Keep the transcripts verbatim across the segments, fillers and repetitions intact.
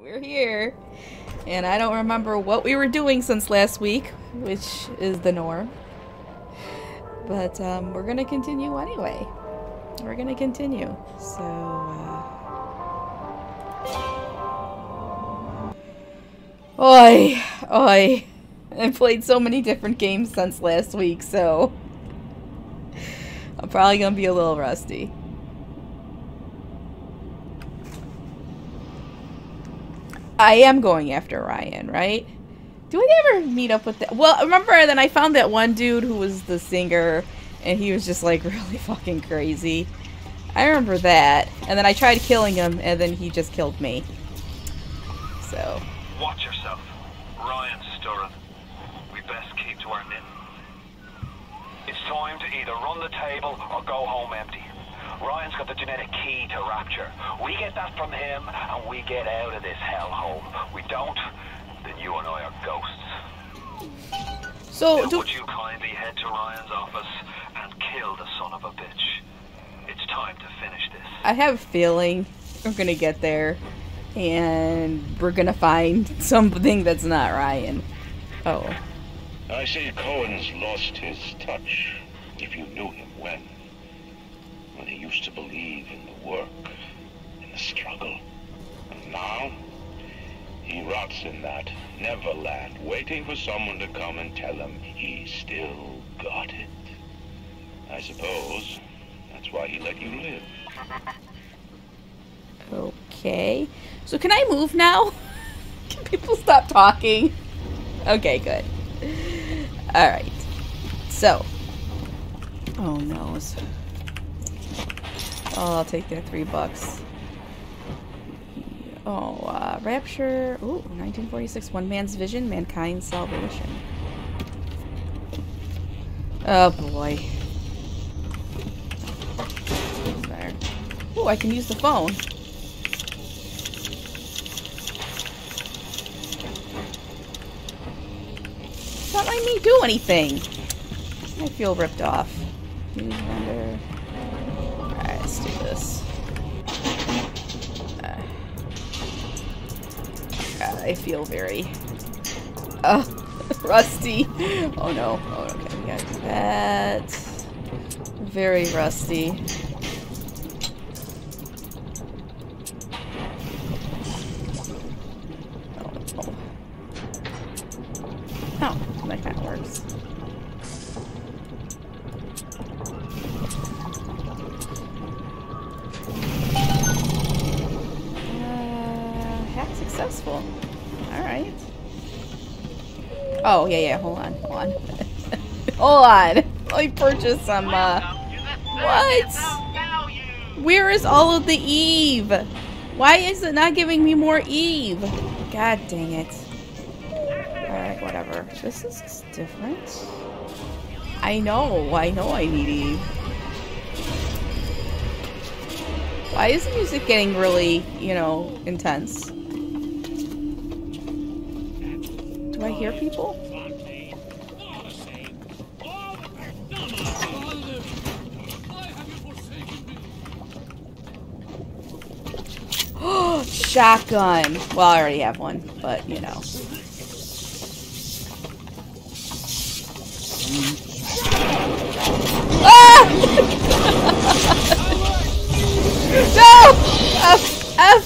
we're here. And I don't remember what we were doing since last week, which is the norm. But um, we're gonna continue anyway. We're gonna continue. So, uh... Oi! Oi! I've played so many different games since last week, so... I'm probably gonna be a little rusty. I am going after Ryan, right? Do we ever meet up with that? Well, remember then I found that one dude who was the singer, and he was just like really fucking crazy. I remember that. And then I tried killing him, and then he just killed me. So. Watch yourself. Ryan's stirring. We best keep to our knitting. It's time to either run the table or go home empty. Ryan's got the genetic key to Rapture. We get that from him, and we get out of this hellhole. We don't, then you and I are ghosts. So, now, do would you kindly head to Ryan's office and kill the son of a bitch? It's time to finish this. I have a feeling we're gonna get there, and we're gonna find something that's not Ryan. Oh. I see Cohen's lost his touch, if you knew him when. When he used to believe in the work, in the struggle. And now, he rots in that Neverland, waiting for someone to come and tell him he still got it. I suppose that's why he let you live. Okay. So can I move now? Can people stop talking? Okay, good. Alright. So. Oh no. Oh, I'll take that three bucks. Oh, uh, Rapture. Ooh, nineteen forty-six. One man's vision, mankind's salvation. Oh boy. There. Ooh, I can use the phone. It's not letting me do anything. I feel ripped off. Use vendor. Alright, let's do this. Uh, God, I feel very... Oh, rusty. Oh no. Oh, okay, we gotta do that. Very rusty. Oh, oh. Oh, that kind of works. Successful. Alright. Oh, yeah, yeah, hold on, hold on. Hold on. Let me purchase some, uh... What? Where is all of the Eve? Why is it not giving me more Eve? God dang it. Alright, whatever. This is different. I know, I know I need Eve. Why is the music getting really, you know, intense? Do I hear people? Oh, shotgun. Well, I already have one, but you know. Ah! No! F! F!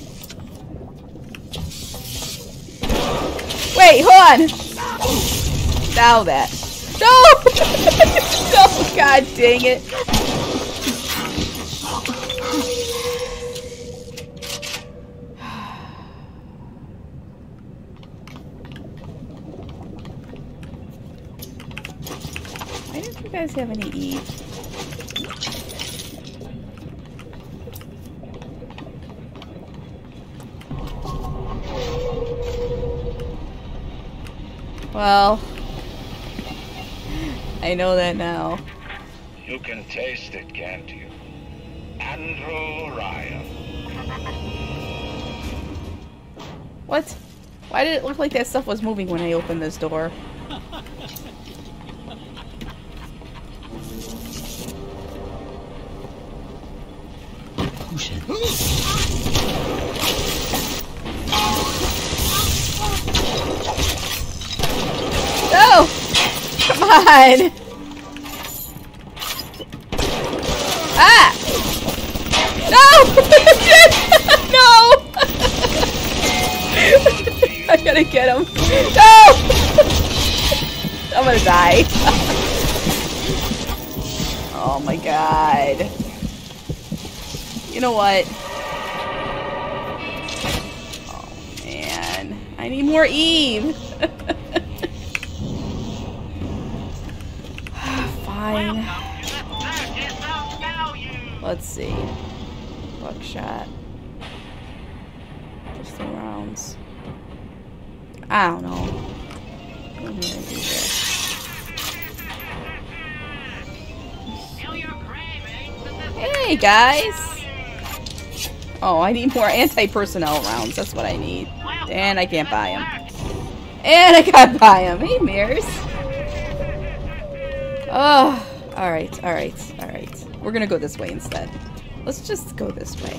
Wait, hold on! Now that. No! No! God dang it. Why don't you guys have any Eve? Well, I know that now. You can taste it, can't you? Andrew Ryan. What? Why did it look like that stuff was moving when I opened this door? on! Ah! No! No! I gotta get him. No! I'm gonna die. Oh my god. You know what? Oh man. I need more Eve. Fine. Let's see. Buckshot. Just the rounds. I don't know. What am I gonna do here? Hey guys! Oh, I need more anti-personnel rounds. That's what I need. And I can't buy them. And I can't buy them. Hey, Mirrors. Oh, alright, alright, alright. We're gonna go this way instead. Let's just go this way.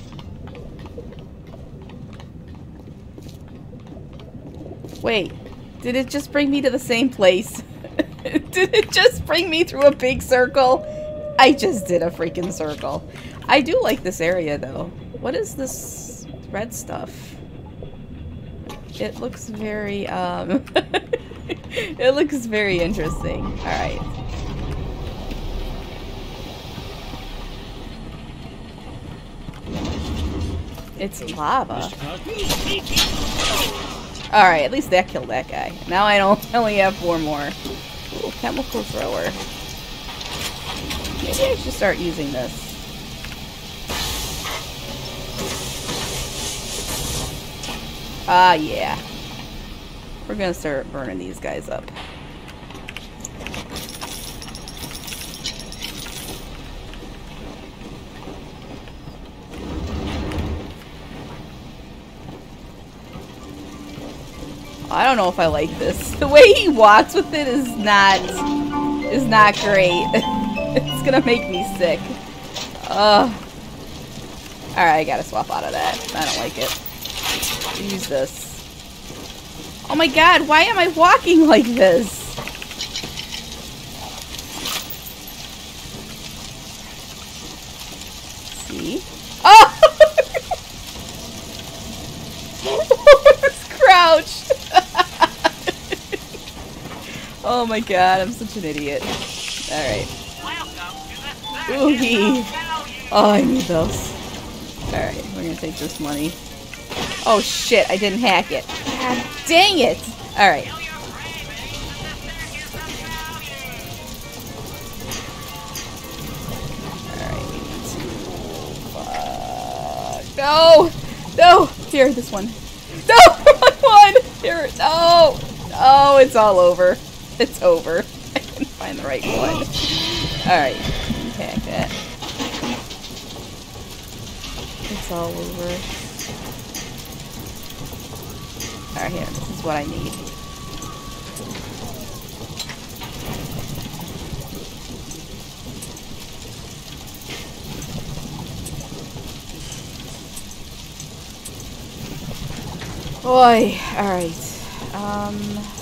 Wait, did it just bring me to the same place? Did it just bring me through a big circle? I just did a freaking circle. I do like this area though. What is this red stuff? It looks very, um... it looks very interesting. Alright. It's lava. Alright, at least that killed that guy. Now I don't I only have four more. Ooh, chemical thrower. Maybe I should start using this. Ah, yeah. We're gonna start burning these guys up. I don't know if I like this. The way he walks with it is not is not great. It's gonna make me sick. Ugh. Alright, I gotta swap out of that. I don't like it. Use this. Oh my god, why am I walking like this? See? Oh! It's crouched! Oh my god, I'm such an idiot. Alright. Ooh, he. Oh, I need those. Alright, we're gonna take this money. Oh shit, I didn't hack it. God dang it! Alright. Alright, we need to... Uh, no! No! Here, this one. No! Wrong one! Here, no! Oh, it's all over. It's over. I couldn't find the right one. Alright, hack that. It's all over. Alright, here. This is what I need. Boy. Alright. Um...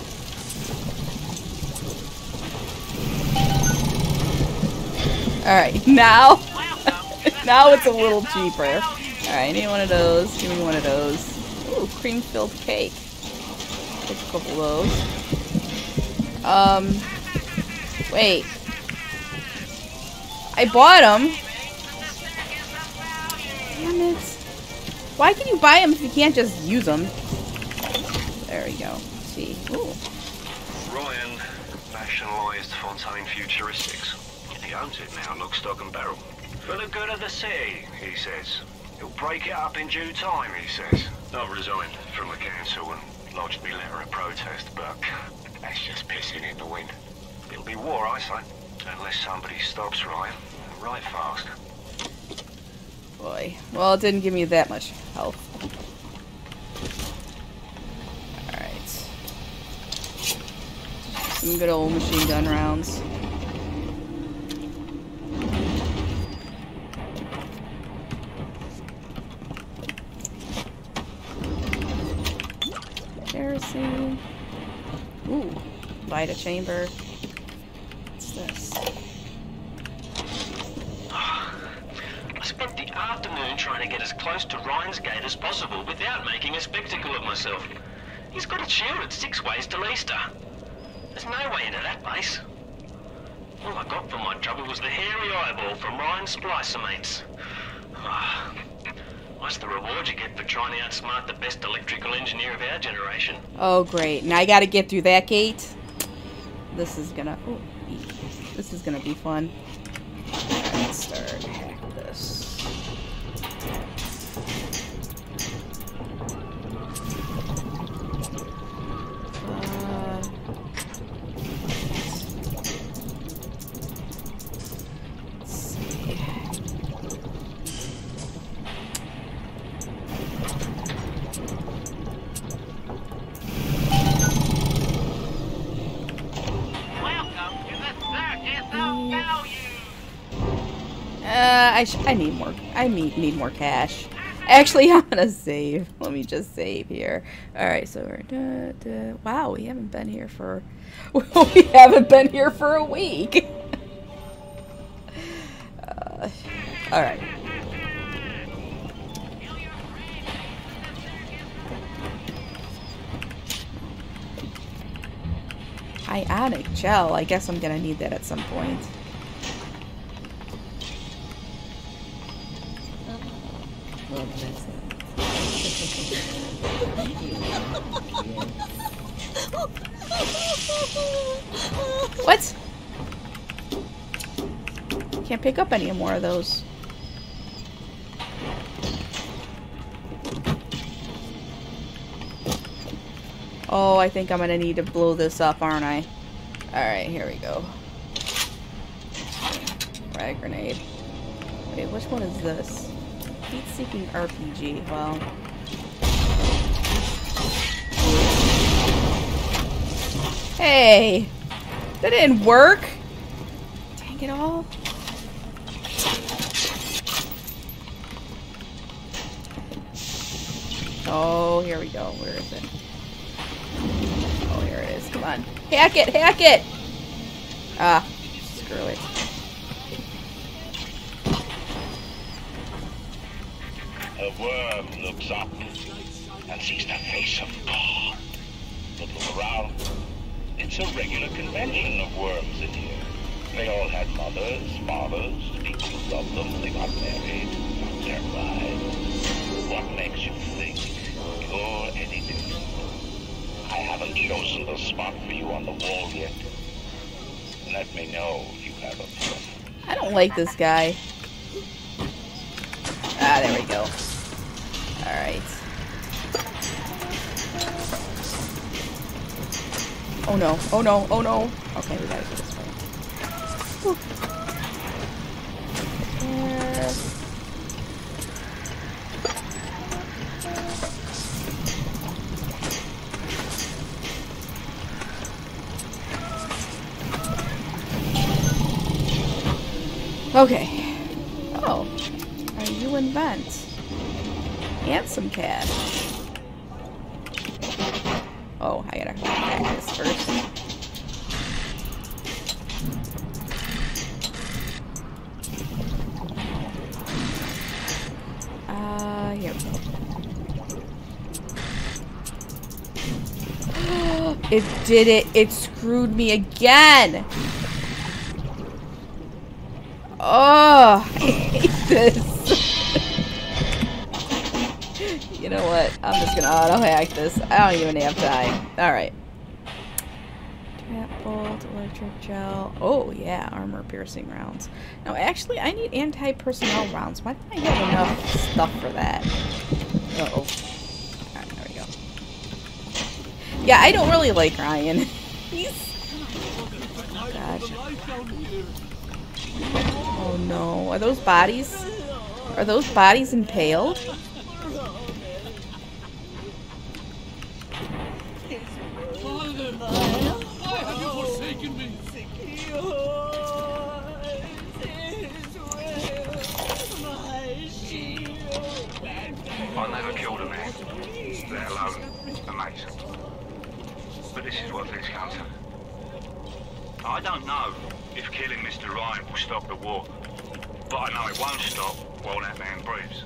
Alright, now... now it's a little cheaper. Alright, I need one of those. Give me one of those. Ooh, cream-filled cake. Take a couple of those. Um, wait. I bought them. Damn it. Why can you buy them if you can't just use them? There we go. Let's see. Ooh. Ryan nationalised Fontaine Futuristics. He owns it now, lock, stock and barrel. For the good of the city, he says. He'll break it up in due time, he says. I've resigned from the council and lodged me letter of protest, but that's just pissing in the wind. It'll be war, I say, unless somebody stops Ryan, right fast. Boy. Well, it didn't give me that much health. Alright. Some good old machine gun rounds. Kerosene. Ooh. Light a chamber. this? I spent the afternoon trying to get as close to Ryan's gate as possible without making a spectacle of myself. He's got it shielded six ways till Easter. There's no way into that base. All I got for my trouble was the hairy eyeball from Ryan's splicer mates. Ah, what's the reward you get for trying to outsmart the best electrical engineer of our generation? Oh, great. Now I gotta get through that gate. This is gonna... Oh, this is gonna be fun. Let's start this. I, sh I need more. I need, need more cash. Actually, I'm gonna save. Let me just save here. All right, so we're. Da, da. Wow, we haven't been here for. We haven't been here for a week. uh, all right. Ionic gel. I guess I'm gonna need that at some point. What? Can't pick up any more of those. Oh, I think I'm gonna need to blow this up, aren't I? Alright, here we go. Frag grenade. Wait, which one is this? Heat-seeking R P G. Well. Hey! That didn't work! Dang it all. Oh, here we go. Where is it? Oh, here it is. Come on. Hack it! Hack it! Ah, screw it. A worm looks up and sees the face of God. But look around. It's a regular convention of worms in here. They all had mothers, fathers, people who loved them. They got married, got their wives. What makes you think you're any different? I haven't chosen the spot for you on the wall yet. Let me know if you have a friend. I don't like this guy. Ah, there we go. Alright. Oh no, oh no, oh no. Okay, we gotta go this way. Whew. Uh, Okay. Oh. Are you in vent? And some cash. Oh, I gotta hack this first. Uh, here we go. It did it. It screwed me again. Oh, I hate this. You know what? I'm just gonna auto hack this. I don't even have time. Alright. Trap bolt, electric gel. Oh, yeah. Armor piercing rounds. No, actually, I need anti-personnel rounds. Why don't I have enough stuff for that? Uh oh. Alright, there we go. Yeah, I don't really like Ryan. He's. Oh, gosh. Oh no. Are those bodies? Are those bodies impaled? I never killed a man, let alone a mate. But this is what things come to. I don't know if killing Mister Ryan will stop the war, but I know it won't stop while that man breathes.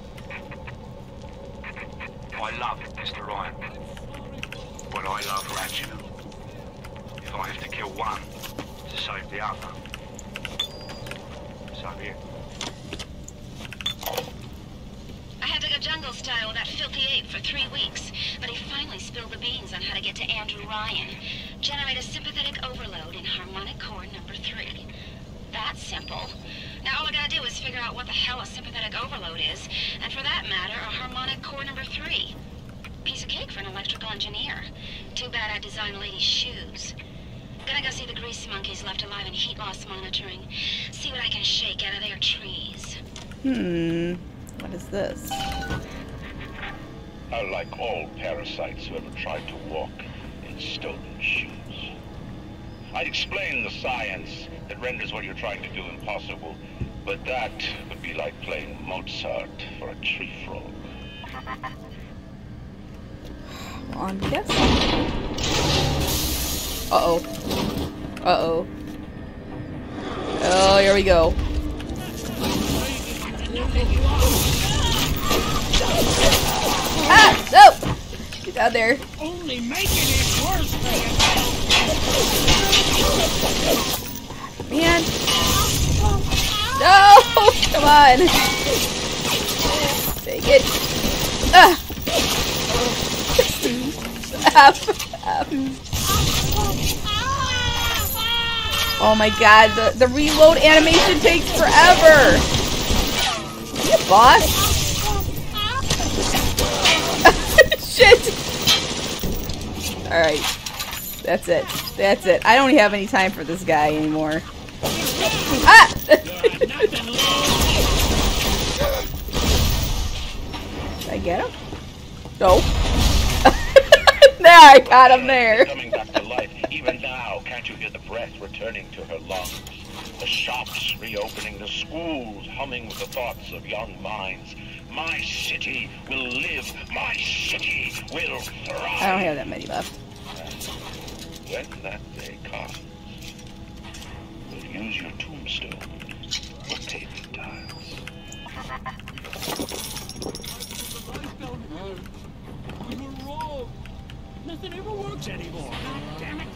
I love Mister Ryan, but I love Ratchet. If I have to kill one to save the other, so be it. I had to go jungle style with that filthy ape for three weeks, but he finally spilled the beans on how to get to Andrew Ryan. Generate a sympathetic overload in harmonic core number three. That's simple. Now all I gotta do is figure out what the hell a sympathetic overload is, and for that matter, a harmonic core number three. Piece of cake for an electrical engineer. Too bad I designed ladies' shoes. Gonna go see the grease monkeys left alive in heat loss monitoring. See what I can shake out of their trees. Hmm. What is this? Unlike all parasites who ever tried to walk in stolen shoes. I'd explain the science that renders what you're trying to do impossible, but that would be like playing Mozart for a tree frog. Well, I'm guessing. Uh-oh. Uh-oh. Oh, here we go. Ah! No! Get down there. Only making it worse, Man. No! Come on. Take it. Ah! Stop. Stop. Oh my god, the, the reload animation takes forever! You boss? Shit! Alright. That's it. That's it. I don't have any time for this guy anymore. Ah! Did I get him? No. There, I got him there. Coming back to life. Even now, can't you hear the breath returning to her lungs? The shops reopening, the schools humming with the thoughts of young minds. My city will live. My city will thrive. I don't have that many left. When that day comes, we'll use your tombstone for paving tiles. You were wrong. Nothing ever works anymore. God damn it.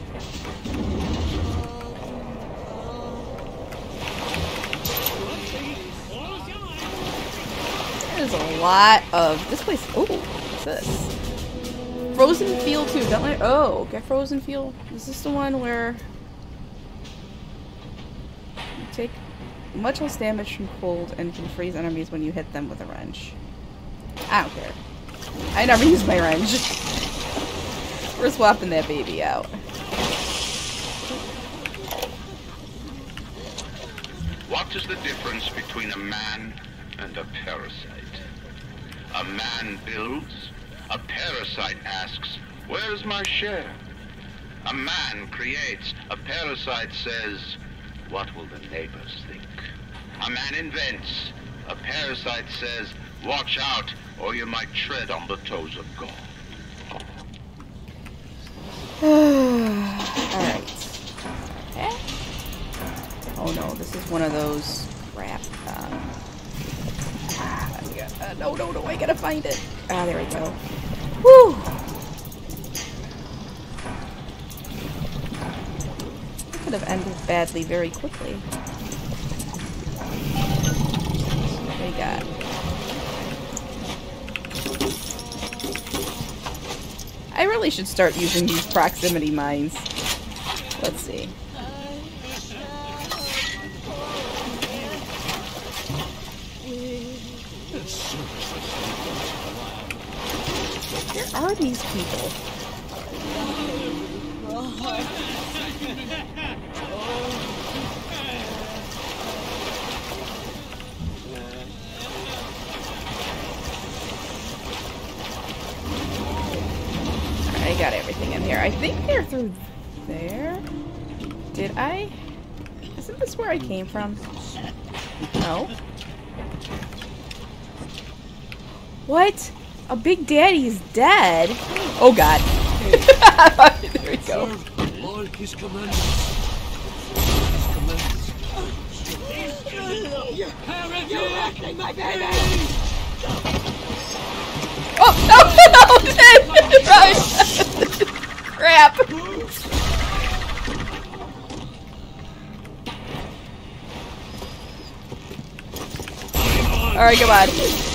There's a lot of this place. Oh, what's this? Frozen Field two. Don't let. Oh, get Frozen Field. Is this the one where you take much less damage from cold and can freeze enemies when you hit them with a wrench? I don't care. I never use my wrench. We're swapping that baby out. What is the difference between a man and a parasite? A man builds, a parasite asks, where is my share? A man creates, a parasite says, what will the neighbors think? A man invents, a parasite says, watch out, or you might tread on the toes of God. Alright. Eh? Oh no, this is one of those crap. Um, ah, I got, uh, no, no, no, I gotta find it. Ah, there we go. Woo! It could have ended badly very quickly. What do we got? I really should start using these proximity mines. Let's see. Where are these people? I got everything in here. I think they're through there. Did I? Isn't this where I came from? No. What? A Big Daddy is dead? Oh god. There we go. Like his commandments. Oh, no, no, shit! Run! Crap! Alright, come on.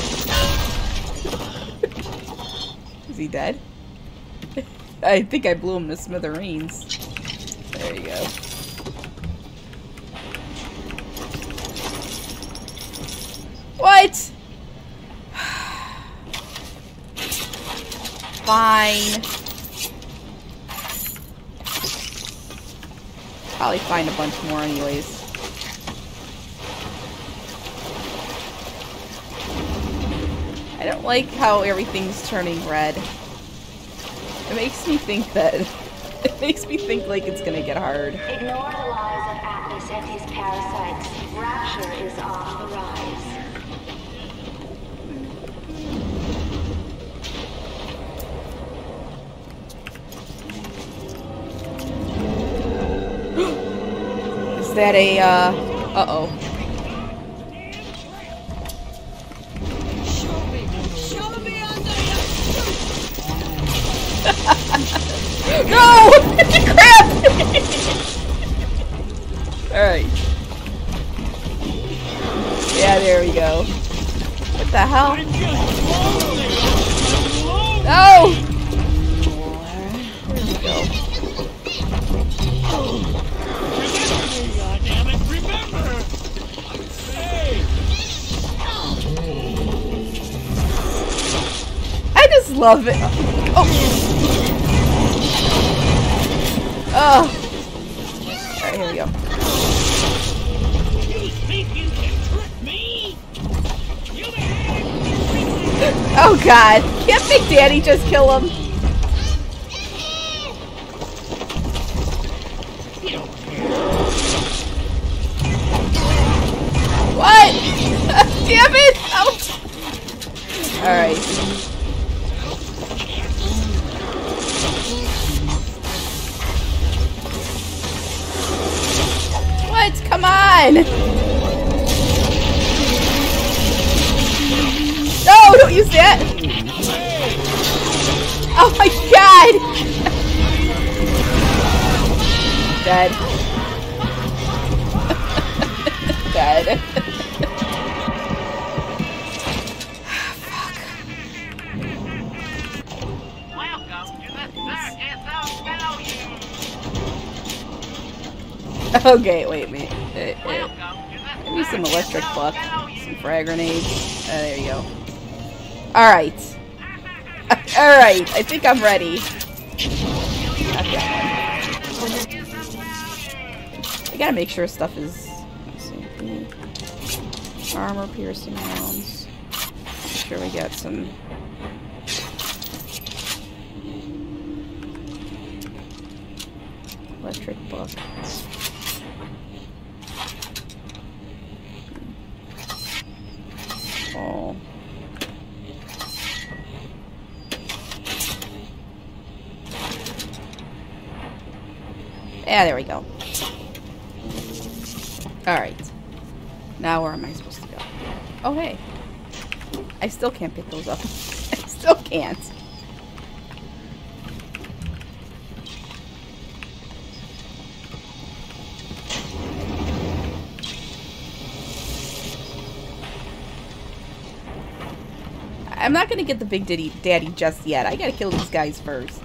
Is he dead? I think I blew him to smithereens. There you go. What? Fine. Probably find a bunch more anyways. I don't like how everything's turning red. It makes me think that... It makes me think like it's gonna get hard. Ignore the lies of Atlas and his parasites. Rapture is on the rise. Is that a, uh... Uh-oh. No! Crap! Alright. Yeah, there we go. What the hell? No! There we go. I just love it. Oh! Oh! Alright, here we go. You think you can trick me? Oh god! Can't Big Daddy just kill him? What? Damn it! Ouch! Alright. What? Come on! No! Don't use that! Oh my god! Dead. Dead. Fuck. Welcome to the circus of value. Okay, wait, wait. Uh, uh, maybe some electric buck. Some frag grenades. Uh, there you go. Alright. Alright, I think I'm ready. Not that one. I gotta make sure stuff is... Let's see. Armor piercing rounds. Make sure we got some... electric buck. Oh. Yeah, there we go. Alright. Now where am I supposed to go? Oh, hey. I still can't pick those up. I still can't. I'm not gonna get the Big Daddy, Daddy just yet. I gotta kill these guys first.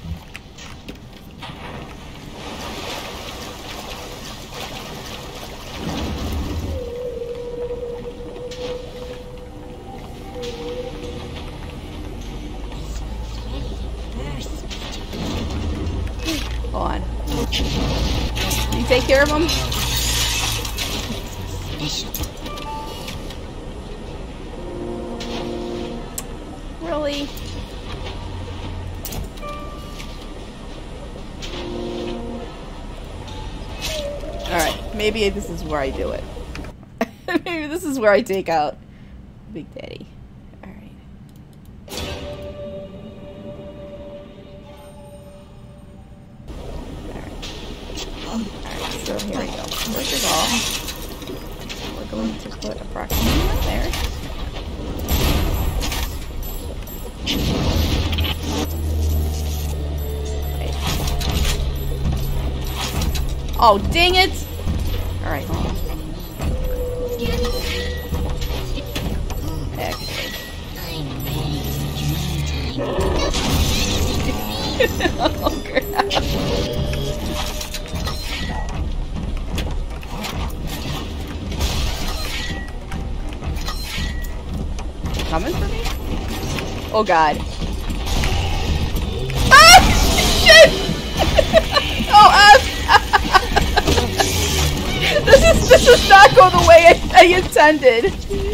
Hold on. Can you take care of them? Really? Alright, maybe this is where I do it. Maybe this is where I take out Big Daddy. Alright. Alright. Alright, so here we go. First of all, we're going to put approximately right there. Right. Oh, dang it! Alright, hold on. Actually. Oh, crap. Coming for me? Oh god. Ah! Shit! Oh, F! This is this does not go the way I, I intended.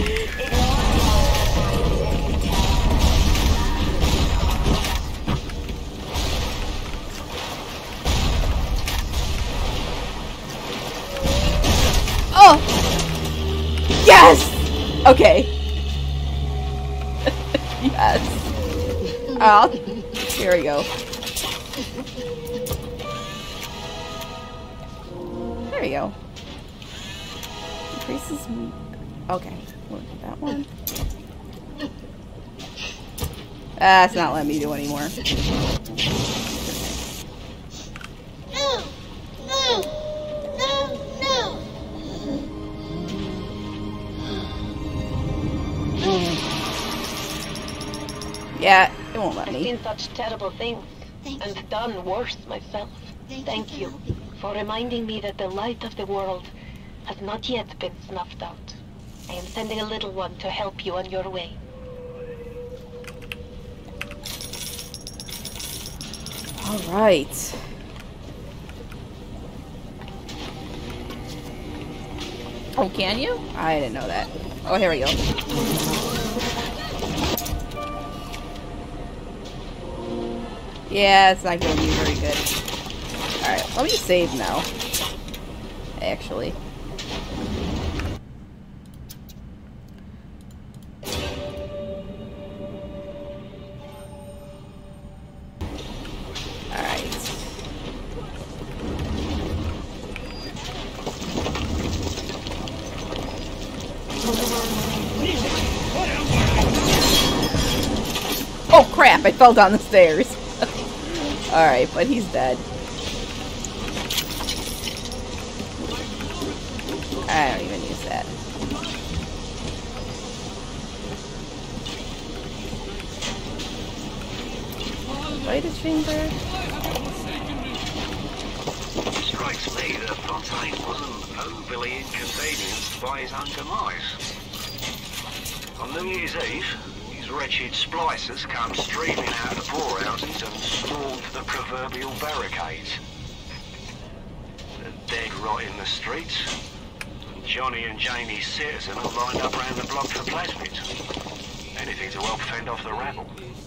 Oh! Yes! Okay. Yes. Oh, here we go. There we go. Increases. Okay, we'll do that one. Ah, it's not letting me do anymore. No! No! No! No! Yeah, it won't let I've me. seen such terrible things Thank and you. done worse myself. Thank, Thank you you for reminding me that the light of the world has not yet been snuffed out. I am sending a little one to help you on your way. All right. Oh, can you? I didn't know that. Oh, here we go. Yeah, it's not going to be very good. Alright, let me save now. Actually. Alright. Oh crap, I fell down the stairs. Alright, but he's dead. I don't even use that. Light a chamber. Strikes me that Fontaine wasn't overly inconvenienced by his own demise. On New Year's Eve, his wretched splicers come streaming out of the poorhouses and stormed the proverbial barricades. They're dead right in the streets. Johnny and Jamie Citizen are lined up round the block for plasmids. Anything to help fend off the rabble.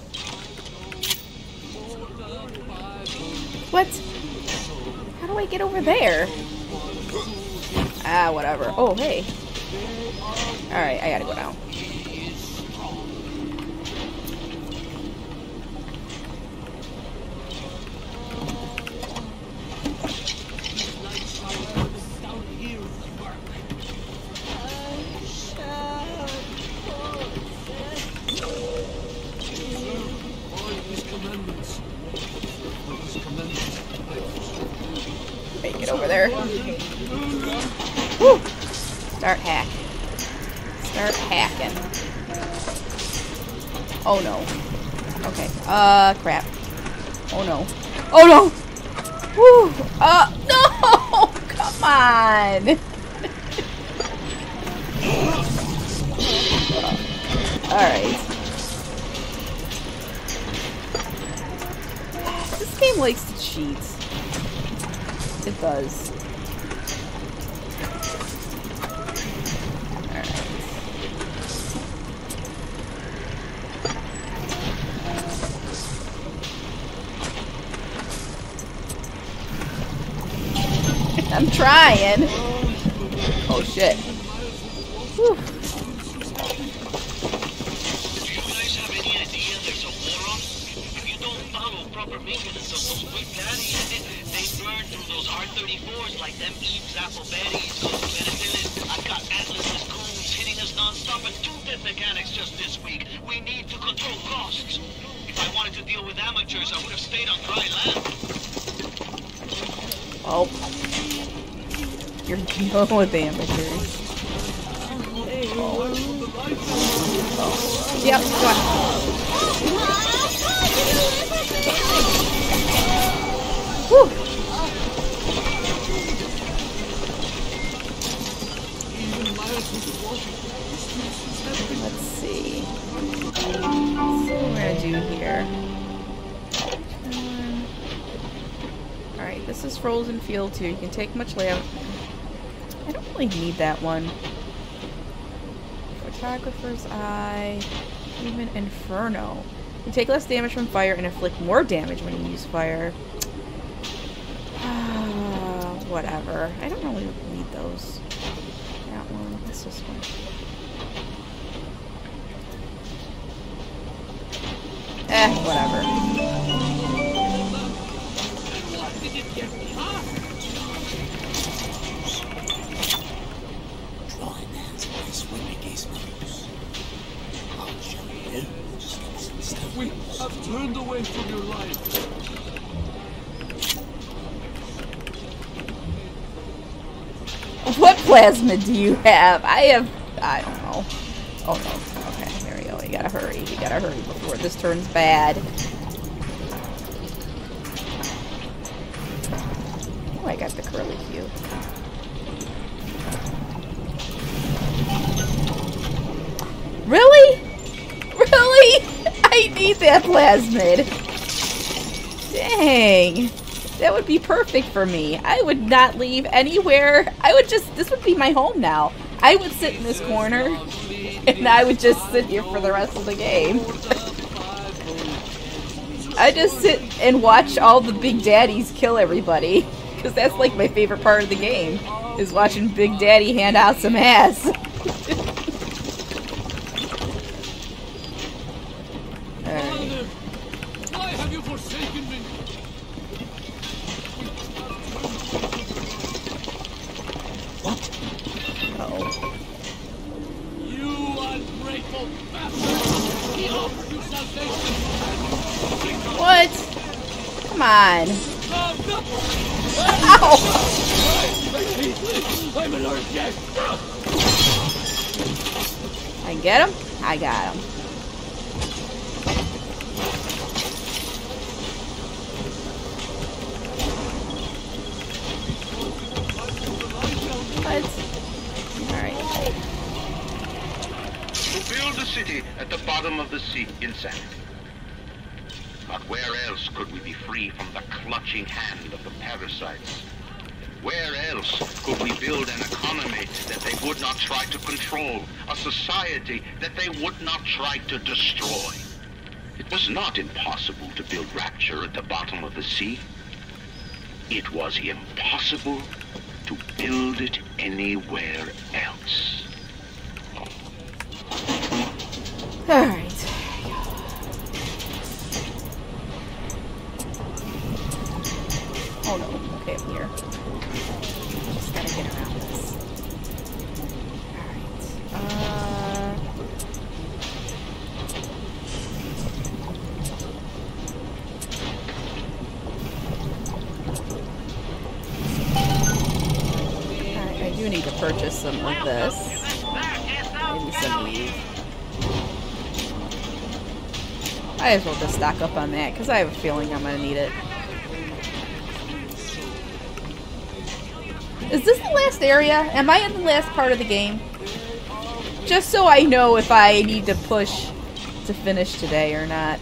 What? How do I get over there? Ah, whatever. Oh, hey. Alright, I gotta go down. Okay, get over there. Woo! Start hack. Start hacking. Oh no. Okay. Uh, crap. Oh no. Oh no! Woo! Uh, no! Come on! Alright. This game likes to cheat. It does. Alright. I'm trying. Oh shit. Whew. Do you guys have any idea there's a war on? If you don't follow proper maintenance of those big daddies. They, they burn through those R thirty-fours like them Eve's apple berries. Penicillin. I've got Atlas's goons hitting us non-stop and two dead mechanics just this week. We need to control costs. If I wanted to deal with amateurs, I would have stayed on dry land. Oh. You're dealing with amateurs. Oh. Oh. Yep, go on. Whew. Let's see. Let's see what we're gonna do here. Um, Alright, this is Frozen Field too. You can take much layout. I don't really need that one. Photographer's Eye. Even Inferno. You take less damage from fire and inflict more damage when you use fire. Uh, whatever. I don't really need those. That one. What's this one? Eh, whatever. We have turned away from your life. What plasma do you have? I have... I don't know. Oh no. Okay, there we go. We gotta hurry. We gotta hurry before this turns bad. Oh, I got the curly Q. Really? Really? I need that plasmid. Dang. That would be perfect for me. I would not leave anywhere. I would just, this would be my home now. I would sit in this corner and I would just sit here for the rest of the game. I just sit and watch all the big daddies kill everybody. Because that's like my favorite part of the game. Is watching Big Daddy hand out some ass. Why have you forsaken me? Uh-oh. You ungrateful bastard! He offers you salvation. What? Come on. Ow! I'm allergic. I get him? I got him. Alright. To build a city at the bottom of the sea, insanity. But where else could we be free from the clutching hand of the parasites? Where else could we build an economy that they would not try to control, a society that they would not try to destroy? It was not impossible to build rapture at the bottom of the sea. It was impossible to build it anywhere else. Alright. Oh no, okay, I'm here. Just gotta get around this. Alright. Uh... Alright, I do need to purchase some of this. Maybe some weed. I as well just stock up on that, because I have a feeling I'm gonna need it. Is this the last area? Am I in the last part of the game? Just so I know if I need to push to finish today or not.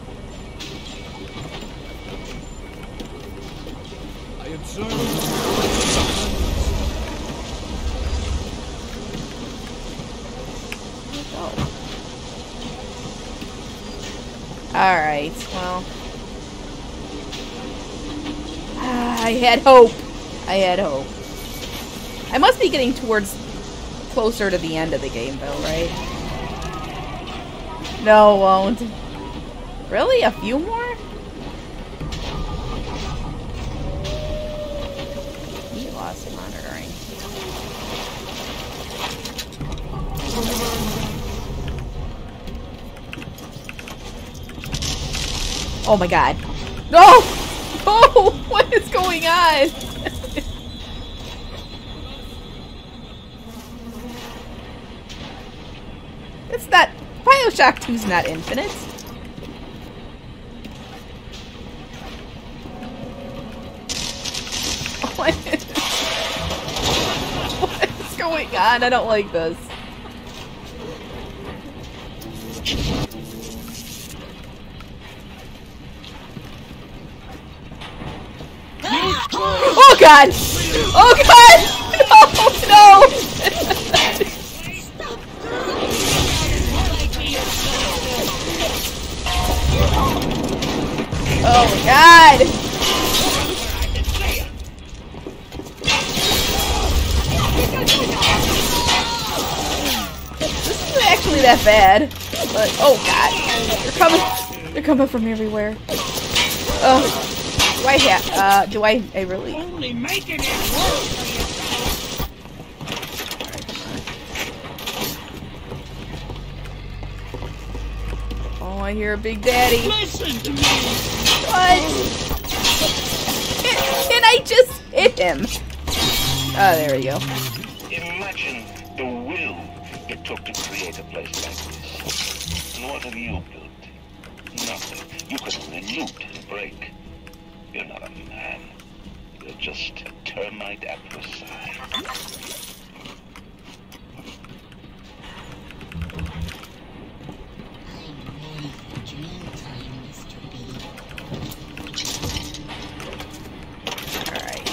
I observe. Oh. Alright, well. Ah, I had hope. I had hope. I must be getting towards closer to the end of the game, though, right? No, won't. Really? A few more? Oh my god. No! Oh! What is going on? It's not... BioShock two's not infinite. What is... what is going on? I don't like this. Oh god! Oh god! No! No! Oh my god! This isn't actually that bad. But oh god. They're coming they're coming from everywhere. Oh. Do I have, uh, do I, I really... Only making it worse. Oh, I hear a Big Daddy. Listen to me. What? Can, can I just hit him? Oh, there we go. Imagine the will it took to create a place like this. And what have you built? Nothing. You could only loot and break. You're not a man. You're just a termite at your side. Alright.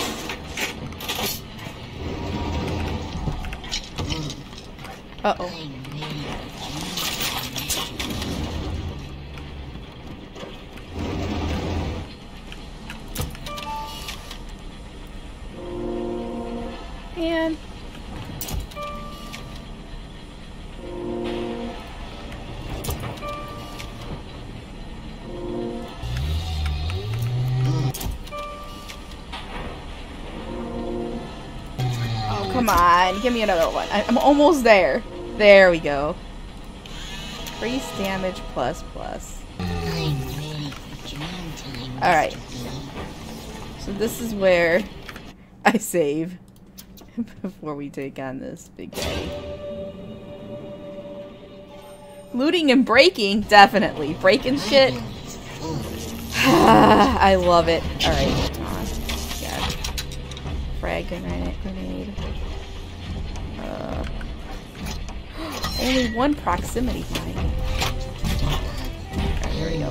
Uh-oh. Man. Oh, come on. Give me another one. I I'm almost there. There we go. Increase damage plus plus. Alright. So this is where I save. Before we take on this big daddy. Looting and breaking, definitely. Breaking shit. I love it. Alright, come on. God. Frag grenade. grenade. Uh, only one proximity find. Alright, here we go.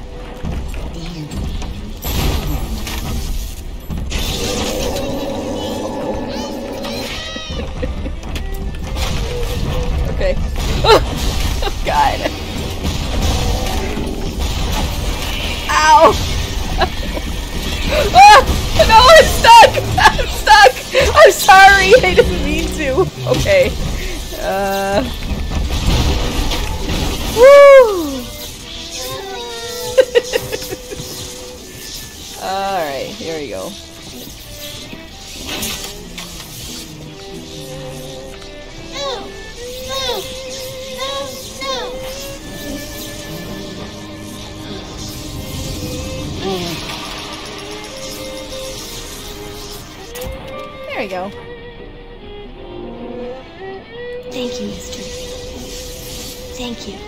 Okay. Oh, oh god. Ow! Oh, no, I'm stuck! I'm stuck! I'm sorry! I didn't mean to. Okay. Uh. Woo! Alright, here we go. There we go. Thank you, mister. Thank you.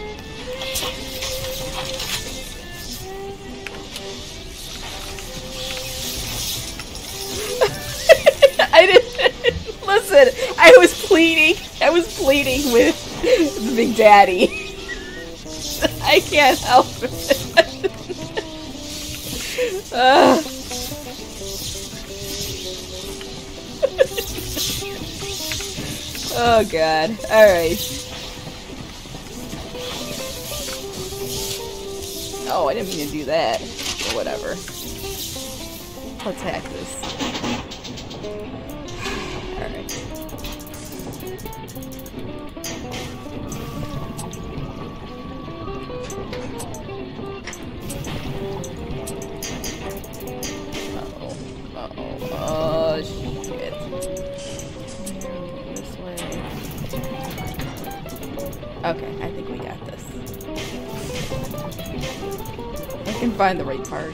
I didn't listen. I was pleading. I was pleading with the Big Daddy. I can't help it. uh. Oh god. Alright. Oh, I didn't mean to do that. Or whatever. Let's hack this. Alright. Uh-oh. Uh-oh. Oh, shit. This way. Okay, I think we got this. can find the right part.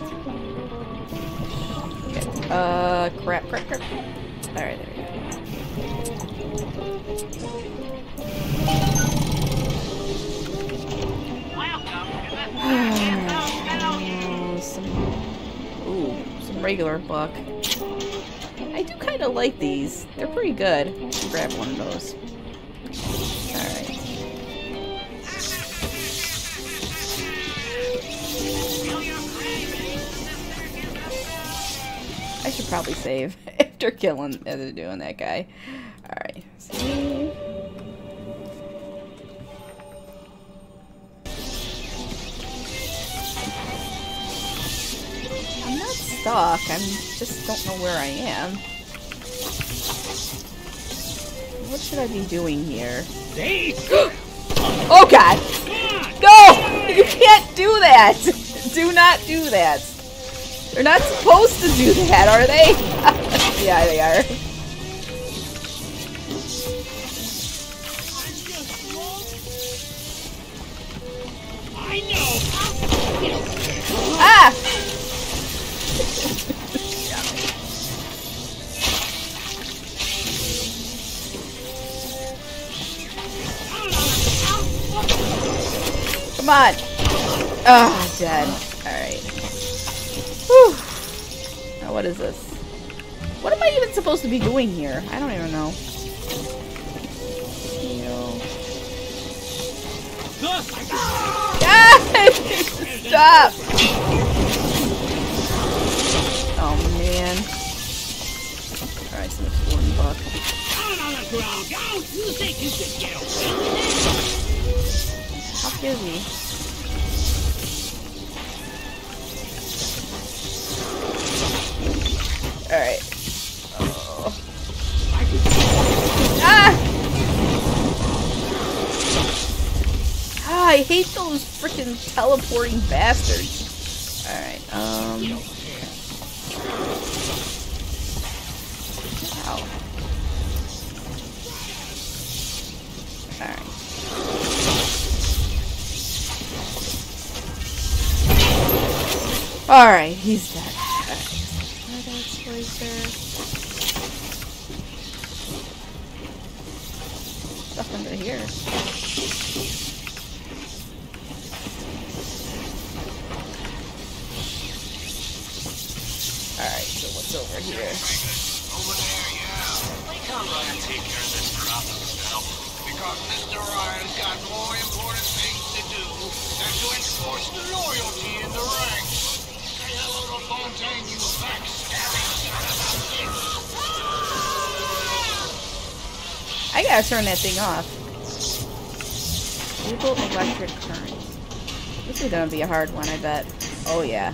Okay. Uh, crap, crap, crap. Alright, there we go. Oh, some, ooh, some regular buck. I do kind of like these. They're pretty good. I'll grab one of those. Alright. I should probably save after killing, after doing that guy. Alright. Save. I'm not stuck. I just don't know where I am. What should I be doing here? Oh god! No! You can't do that! Do not do that! They're not supposed to do that, are they? Yeah, they are. I know. Ah! Come on! Oh, dead. Alright. Whew. Now what is this? What am I even supposed to be doing here? I don't even know. Heal. Guys! Stop! Oh man. Alright, so it's one buck. Down on the ground. Down. You think you can get away? How busy? Alright. Oh. Ah! Ah, I hate those freaking teleporting bastards. Alright, um... Wow. Alright. Alright, he's dead. Stuff under here. Alright, so what's over here? Over there, yeah. They can't let him take care of this crap now. Because Mister Ryan's got more important things to do than to enforce the loyalty in the ranks. Say hello to Fontaine, you backstabbing son of a bitch. I gotta turn that thing off. Stable electric current. This is gonna be a hard one, I bet. Oh yeah.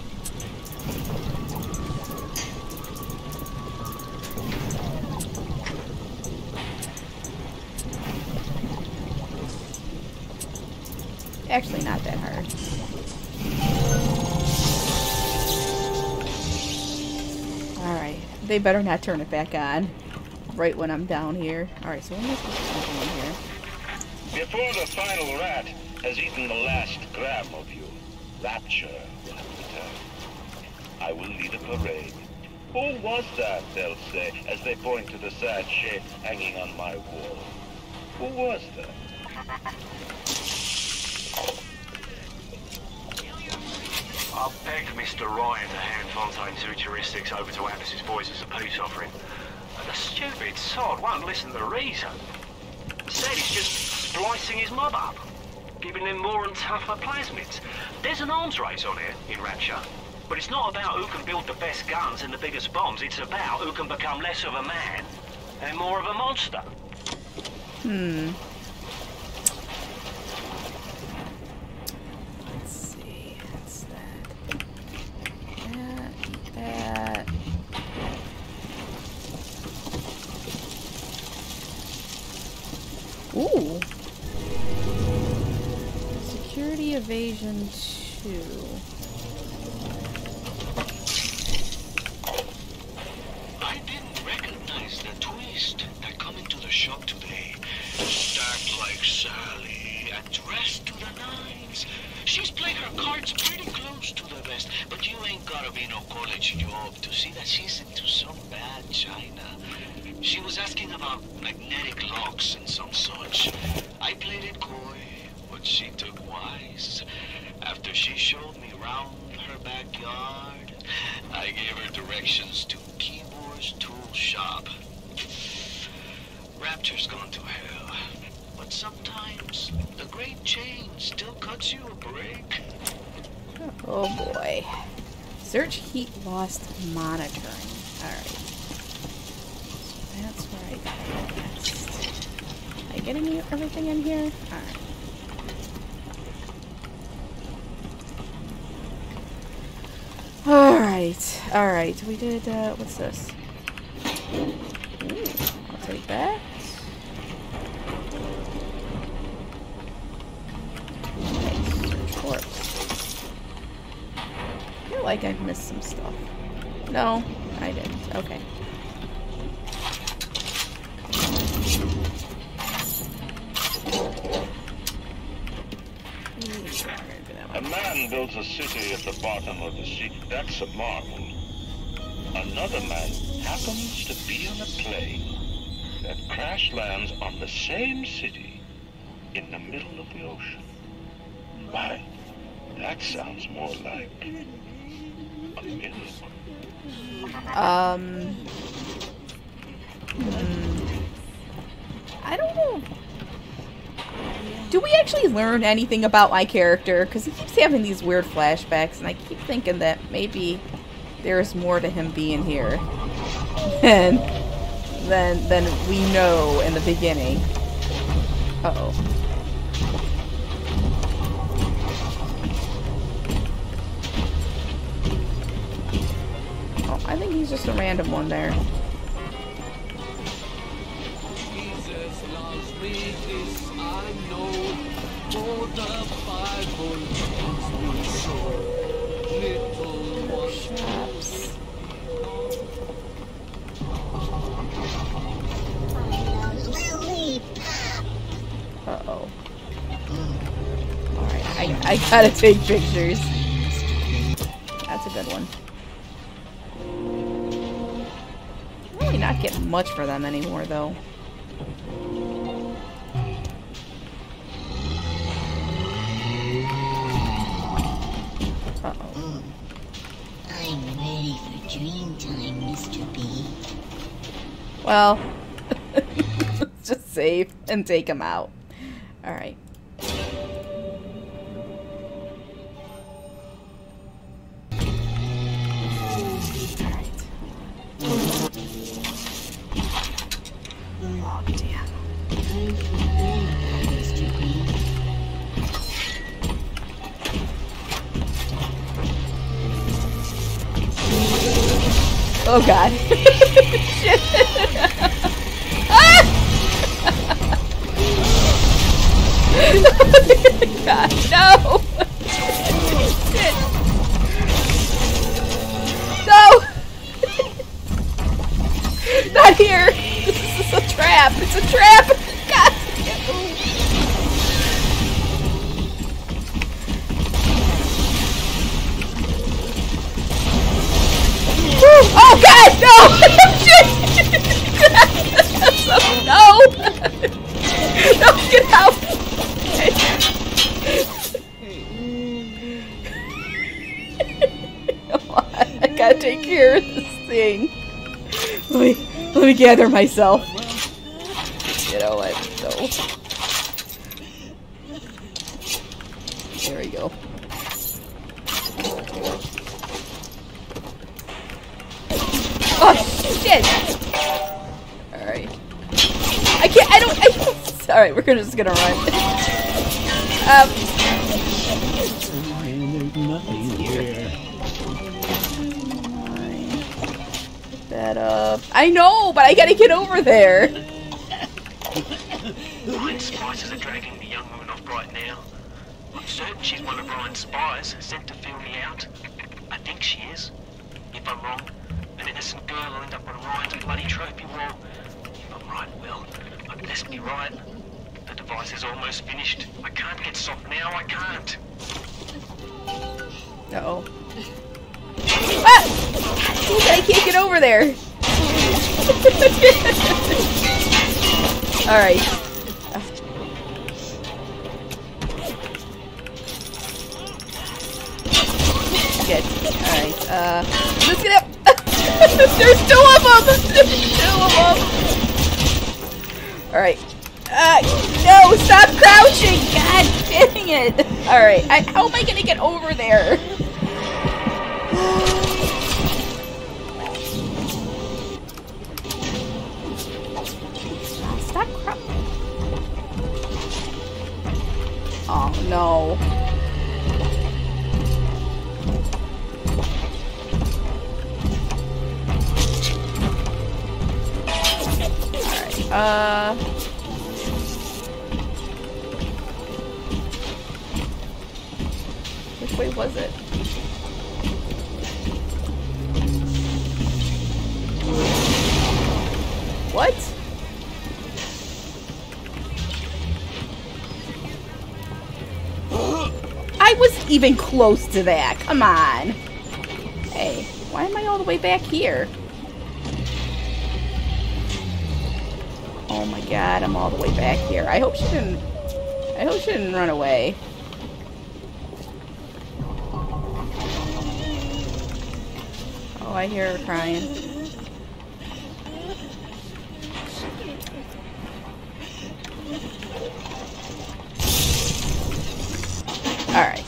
Actually, not that hard. Alright. They better not turn it back on. Right when I'm down here. Alright, so what am I supposed to be doing here? Before the final rat has eaten the last gram of you, Rapture will have returned. I will lead a parade. Who was that, they'll say, as they point to the sad shape hanging on my wall. Who was that? I begged Mister Ryan to hand Fontaine's heuristics over to Atlas's boys as a peace offering. But the stupid sod won't listen to reason. Instead, he's just splicing his mob up, giving them more and tougher plasmids. There's an arms race on here in Rapture, but it's not about who can build the best guns and the biggest bombs. It's about who can become less of a man and more of a monster. Hmm. Let's see. That's that. That. That. Ooh. Security evasion two. I didn't recognize the twist that come into the shop today. Stacked like Sally and dressed to the nines. She's played her cards pretty close to gotta be no college job to see that she's into some bad China. She was asking about magnetic locks and some such. I played it coy, but she took wise. After she showed me round her backyard, I gave her directions to Keyboard's tool shop. Rapture's gone to hell, but sometimes the great change still cuts you a break. Oh boy. Search heat loss monitoring. Alright. That's where I got it next. Am I getting everything in here? Alright. Alright. Alright. We did, uh, what's this? Ooh, I'll take that. Okay, search corpse. I feel like I've missed some stuff. No, I didn't. Okay. A man builds a city at the bottom of the sea. That's a marvel. Another man happens to be on a plane that crash lands on the same city in the middle of the ocean. Why, that sounds more like a miracle. Um. Hmm. I don't know. Do we actually learn anything about my character? Because he keeps having these weird flashbacks, and I keep thinking that maybe there's more to him being here than than than we know in the beginning. Uh oh. Oh, I think he's just a random one there. Jesus loves me, this I know. For the Bible tells me so. Little one. Shops. Uh oh. Alright, I, I gotta take pictures. That's a good one. I'm really not getting much for them anymore, though. Uh-oh. I'm ready for dream time, Mister B. Well, let's just save and take him out. Alright. Oh, damn. Oh god. Shit. Ah! God, no! Shit. No! Not here! This is a trap! It's a trap! God! Oh god! No! Shit! No! No, get out! Come on, I gotta take care of this thing. Let me, let me gather myself. You know what? No. There we go. Oh shit! Alright. I can't, I don't, I don't. Alright, we're just gonna run. um. There's nothing here. Pick that up. I know, but I gotta get over there. Ryan's spies are dragging the young woman off right now. I'm certain she's one of Ryan's spies sent to fill me out. I think she is. If I'm wrong, an innocent girl will end up on Ryan's bloody trophy wall. If I'm right, well, I best be right. The device is almost finished. I can't get soft now, I can't. Uh-oh. over there. Alright. Good. Alright, uh, let's get up! There's two of them! There's two of them! Alright. Uh, no! Stop crouching! God dang it! Alright, I, how am I gonna get over there? Stop crouching. Oh, no. Alright, uh... which way was it? What? I wasn't even close to that. Come on. Hey, why am I all the way back here? Oh my god, I'm all the way back here. I hope she didn't... I hope she didn't run away. Oh, I hear her crying. Alright.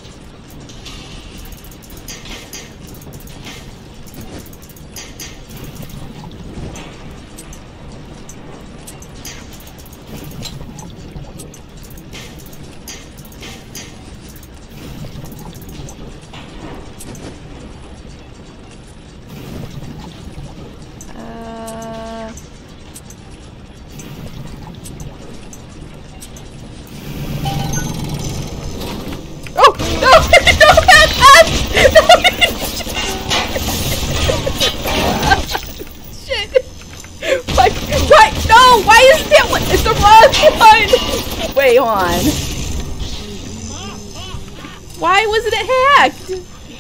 Wait on. Why wasn't it hacked?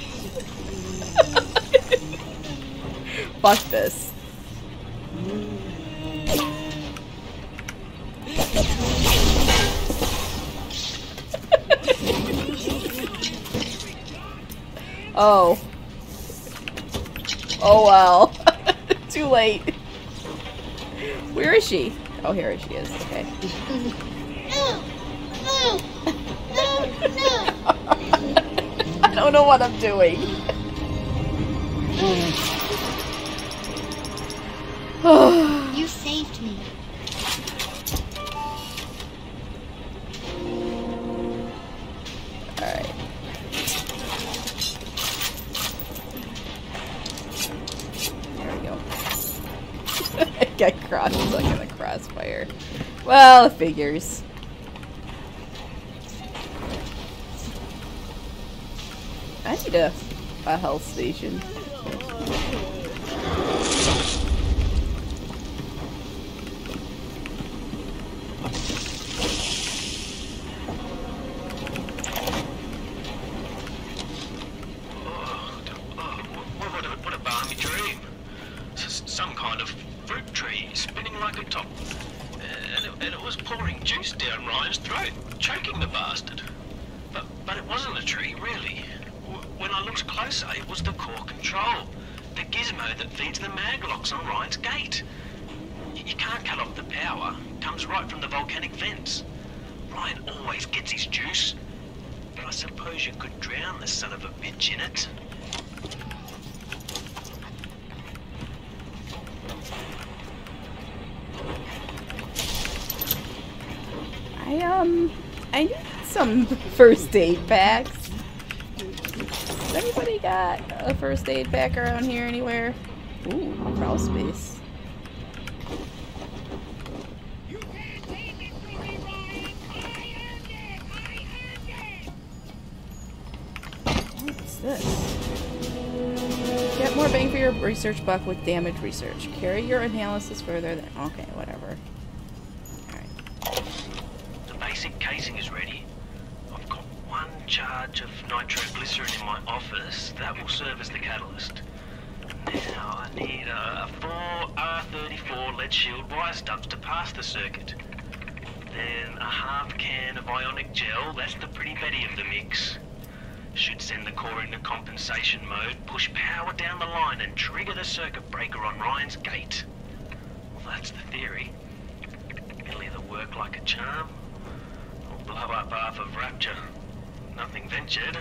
Fuck this. Oh. Oh well. Too late. Where is she? Oh, here she is. Okay. I don't know what I'm doing. You saved me. Alright. There we go. I got crossed stuck in the crossfire. Well, it figures. I need a, a health station. What a balmy dream. Some kind of fruit tree spinning like a top. And it, and it was pouring juice down Ryan's throat, choking the bastard. But, but it wasn't a tree, really. When I looked closer, it was the core control. The gizmo that feeds the maglocks on Ryan's gate. You can't cut off the power. It comes right from the volcanic vents. Ryan always gets his juice. But I suppose you could drown the son of a bitch in it. I, um... I need some first aid packs. Has anybody got a first aid pack around here anywhere? Ooh, crawl space. What's this? Get more bang for your research buck with damage research. Carry your analysis further than... Okay, whatever. Alright. The basic casing is ready. I've got one charge of nitroglycerin in my office. That will serve as the catalyst. Now, Need a four R thirty-four lead shield wire stubs to pass the circuit. Then a half can of ionic gel, that's the pretty Betty of the mix. Should send the core into compensation mode, push power down the line and trigger the circuit breaker on Ryan's gate. Well, that's the theory. It'll either work like a charm, or blow up half of Rapture. Nothing ventured.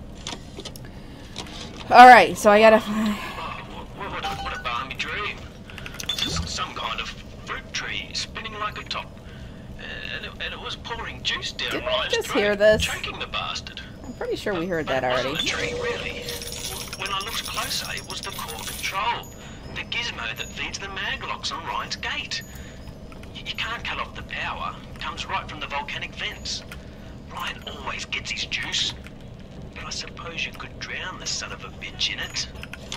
Alright, so I gotta... Oh, what, what, a, what a balmy dream. S some kind of fruit tree spinning like a top. And it, and it was pouring juice down Did we Ryan's just throat, hear this? choking the bastard. I'm pretty sure we heard But that it already. wasn't the tree, really. When I looked closer, it was the core control. The gizmo that feeds the mag locks on Ryan's gate. You, you can't cut off the power. It comes right from the volcanic vents. Ryan always gets his juice. But I suppose you could drown the son of a bitch in it.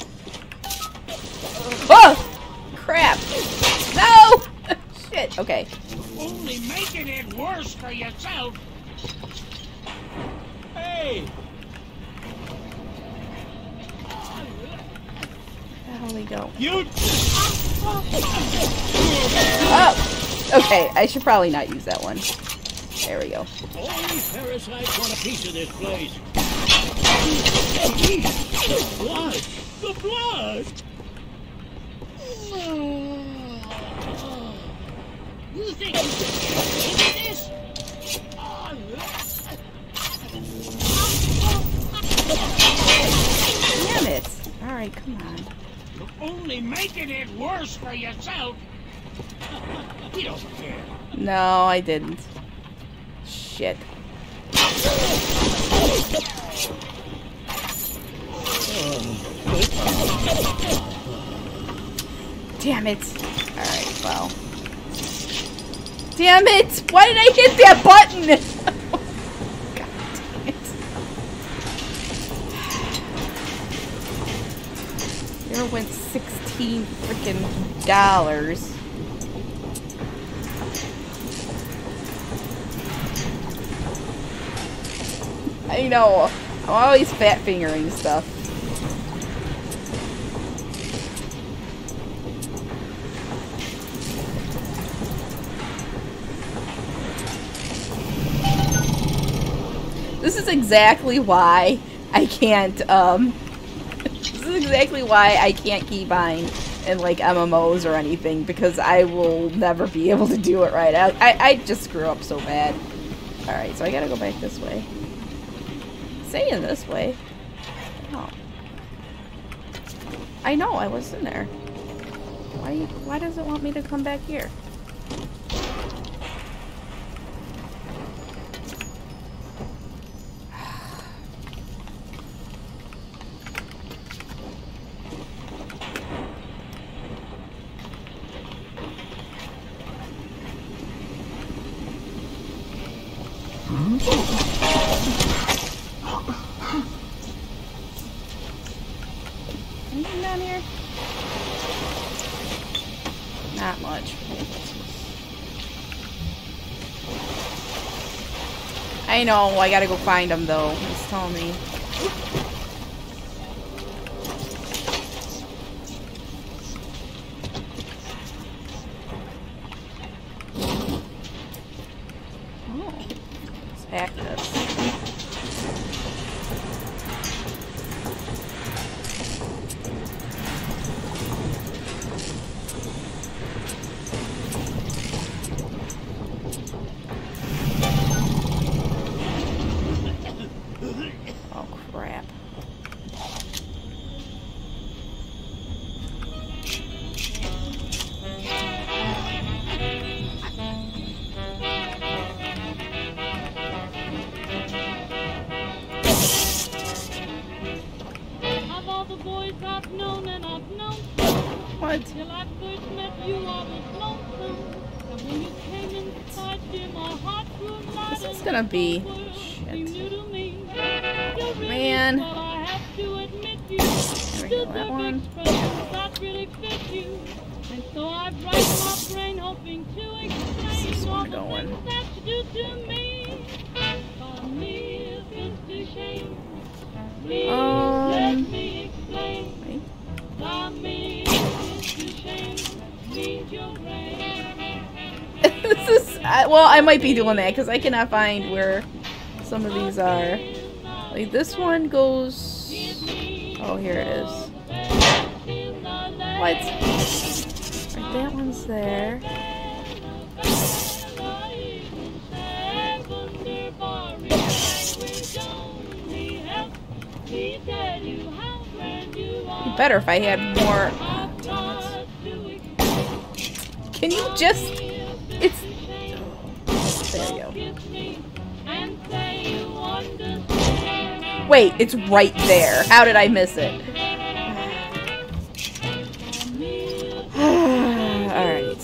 Oh! Crap! No! Shit, okay. Only making it worse for yourself. Hey! Where the hell we go? You... Oh! Okay, I should probably not use that one. There we go. Only parasites want a piece of this place. The blood! The blood! You think you can get this? Damn it! Alright, come on. You're only making it worse for yourself. You don't care. No, I didn't. Shit. Damn it. Alright, well. Damn it! Why did I hit that button? God damn it. There went sixteen freaking dollars. I know. I'm always fat fingering stuff. This is exactly why I can't, um... this is exactly why I can't keep buying in, like, M M Os or anything, because I will never be able to do it right. I, I, I just screw up so bad. Alright, so I gotta go back this way. Saying this way. Oh. I know, I was in there. Why, why does it want me to come back here? Anything down here? Not much. I know, I gotta go find them though. He's telling me. Oh, let's hack this. What? Till I first met you, I was lonesome. And when you came inside, dear, my heart grew light. This is gonna be shit. Oh, man. There we go, that one. And so I write my brain hoping to explain all the things that you do to me. For me, it's a shame. Please Um, let me explain. wait. For me. well, I might be doing that because I cannot find where some of these are. Like this one goes. Oh, here it is. What? Right, that one's there. Better if I had more. Can you just? It's. There you go. Wait, it's right there. How did I miss it? Alright.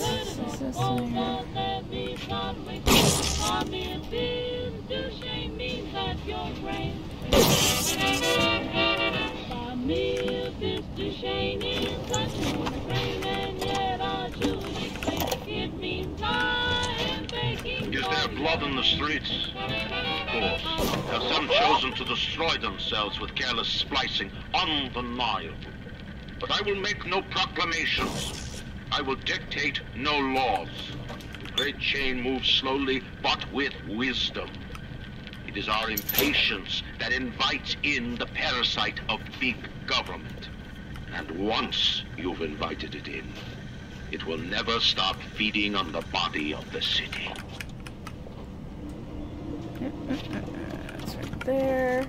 Is there blood in the streets? Of course. Have some chosen to destroy themselves with careless splicing? Undeniable. But I will make no proclamations. I will dictate no laws. The great chain moves slowly, but with wisdom. It is our impatience that invites in the parasite of big government. And once you've invited it in, it will never stop feeding on the body of the city. That's right there.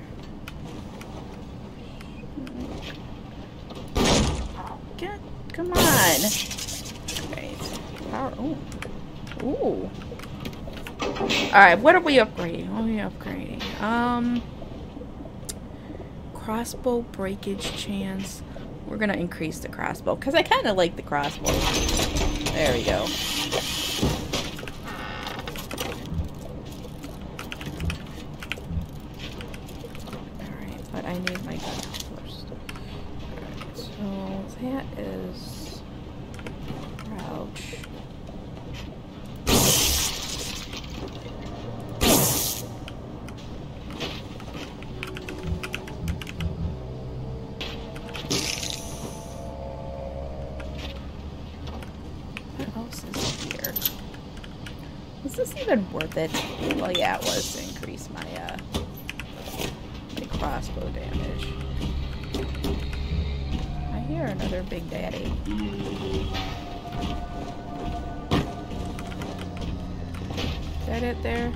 Get, come on. Right. Power. Ooh. Ooh. Alright, what are we upgrading? What are we upgrading? Um. Crossbow breakage chance. We're gonna increase the crossbow because I kind of like the crossbow. There we go. Alright, but I need my gun first. Alright, so that is crouch. Even worth it? Well, yeah, it was to increase my uh, my crossbow damage. I hear another big daddy. Is that it there?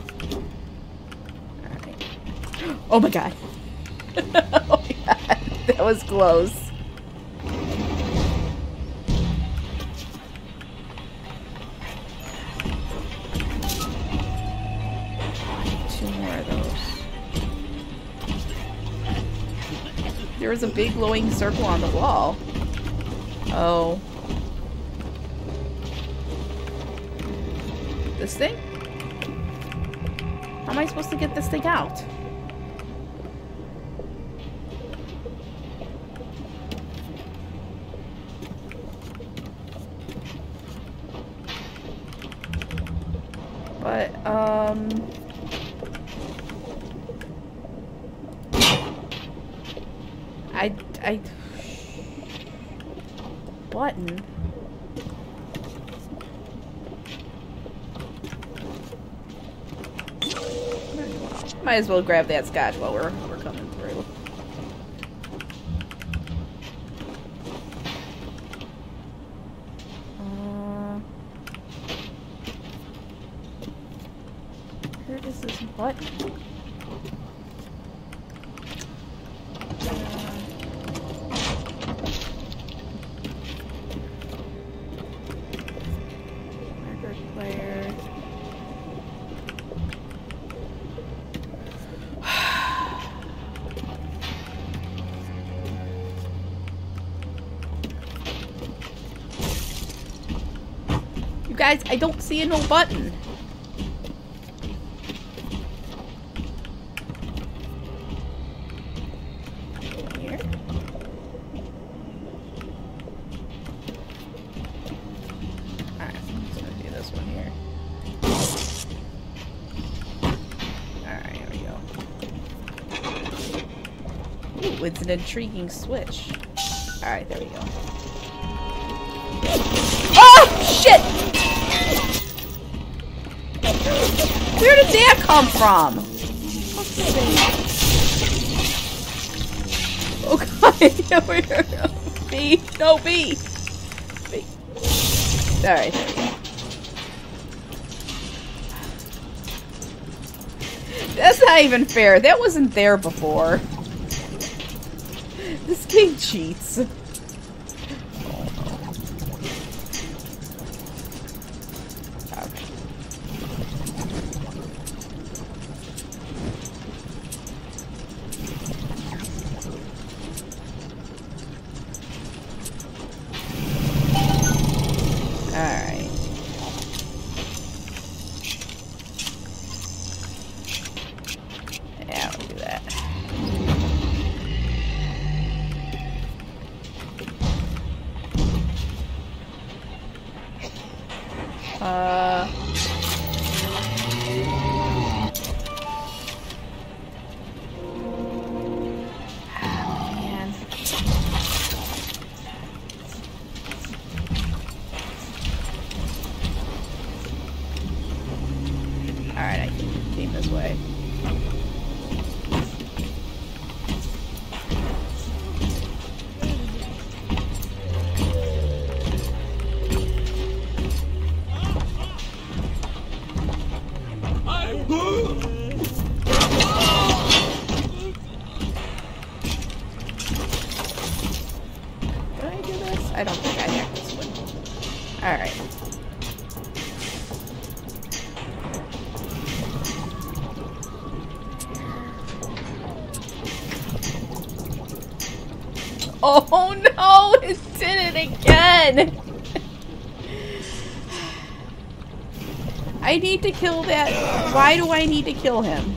Alright. Oh my god! Oh my god! That was close. There was a big glowing circle on the wall. Oh. This thing? How am I supposed to get this thing out? But, um... I, I, button. Might as well grab that scotch while we're we're coming through. Uh, where is this button? Guys, I don't see a no button. Here. Alright, I'm just gonna do this one here. Alright, here we go. Ooh, it's an intriguing switch. Alright, there we go. Oh, shit! Where did that come from? Oh god. B. No, B. B. Alright, there we go. That's not even fair. That wasn't there before. This game cheats. I don't think I hacked this one. Alright. Oh no! It did it again! I need to kill that. Why do I need to kill him?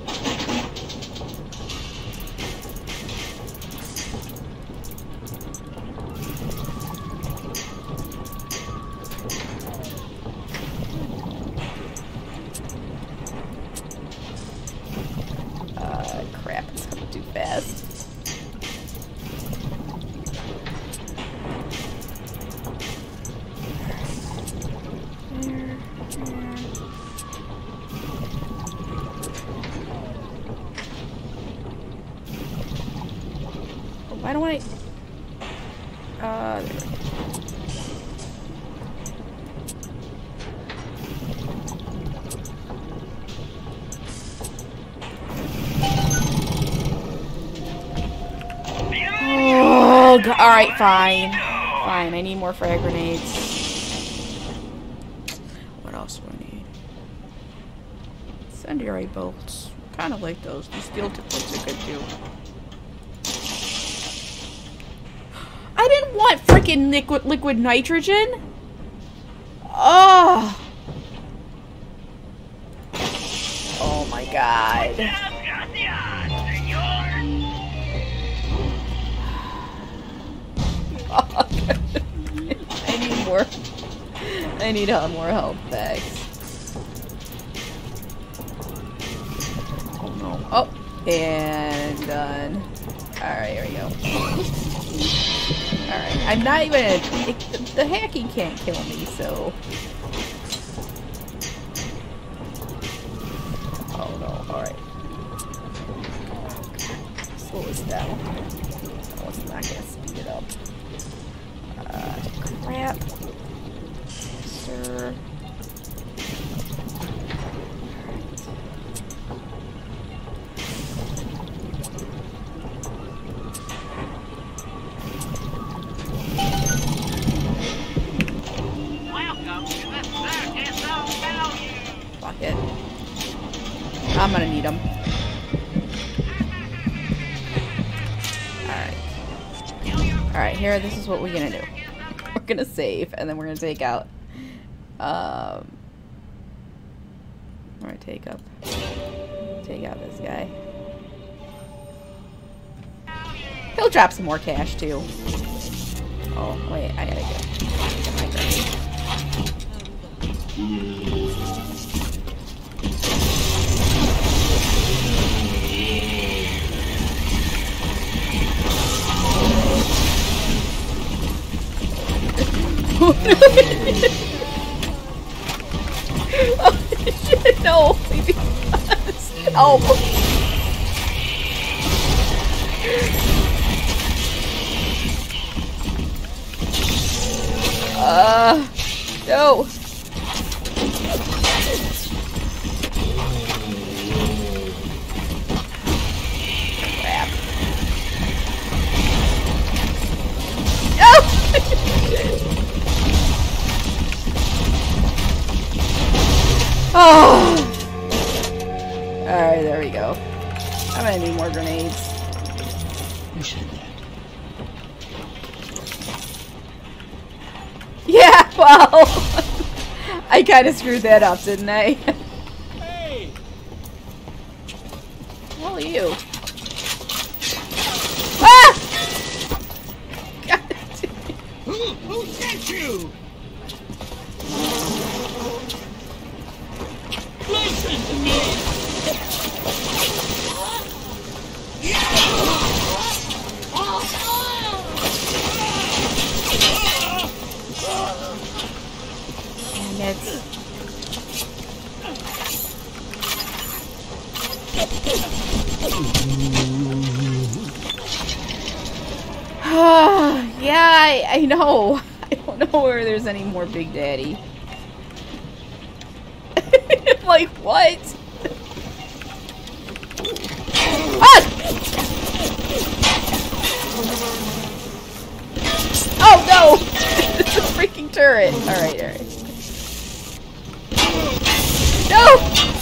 Why don't I... Uh, there we go. Oh, God. Alright, fine. Fine, I need more frag grenades. What else do I need? Incendiary bolts. Kind of like those. These steel tips are good too. I didn't want freaking liquid liquid nitrogen. Oh. Oh my god. I need more. I need uh, more health bags. Oh no. Oh, and done. Alright, here we go. Alright, I'm not even... It, the, the hacking can't kill me, so... Oh no, alright. Slow this down. Oh, it's not gonna speed it up. Uh, crap. Sir... I'm gonna need them. Alright. Alright, here, this is what we're gonna do. We're gonna save, and then we're gonna take out... Um... We're gonna take up... Take out this guy. He'll drop some more cash, too. Oh, wait, I gotta get... get my grenade. Oh shit, no, please help! Uh, no. Crap. No! Oh! Alright, there we go. I'm gonna need more grenades. Who said that? Yeah, well, I kind of screwed that up, didn't I? Hey! What are you? Ah! God. Who, who sent you? Listen to me! Damn it. Yeah, I, I know. I don't know where there's any more Big Daddy. Like, what? Ah! Oh, no! It's a freaking turret. Alright, alright. No!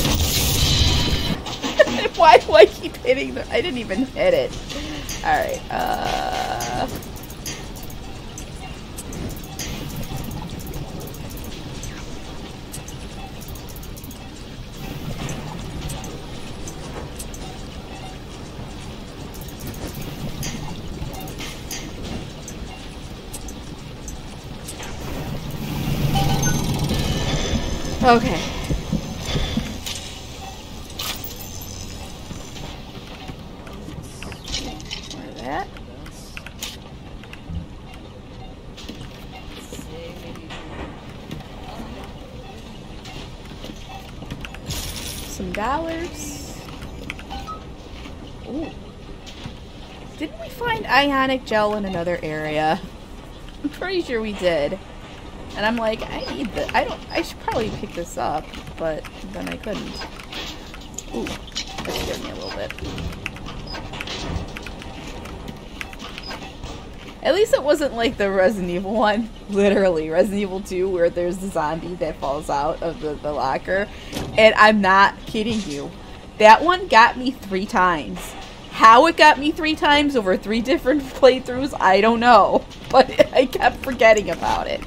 Why do I keep hitting the- I didn't even hit it. Alright, uh... Okay. Like that. Some dollars. Ooh. Didn't we find ionic gel in another area? I'm pretty sure we did. And I'm like, I need this. I don't. I should probably pick this up, but then I couldn't. Ooh, that scared me a little bit. At least it wasn't like the Resident Evil one. Literally, Resident Evil two, where there's the zombie that falls out of the, the locker. And I'm not kidding you. That one got me three times. How it got me three times over three different playthroughs, I don't know. But I kept forgetting about it.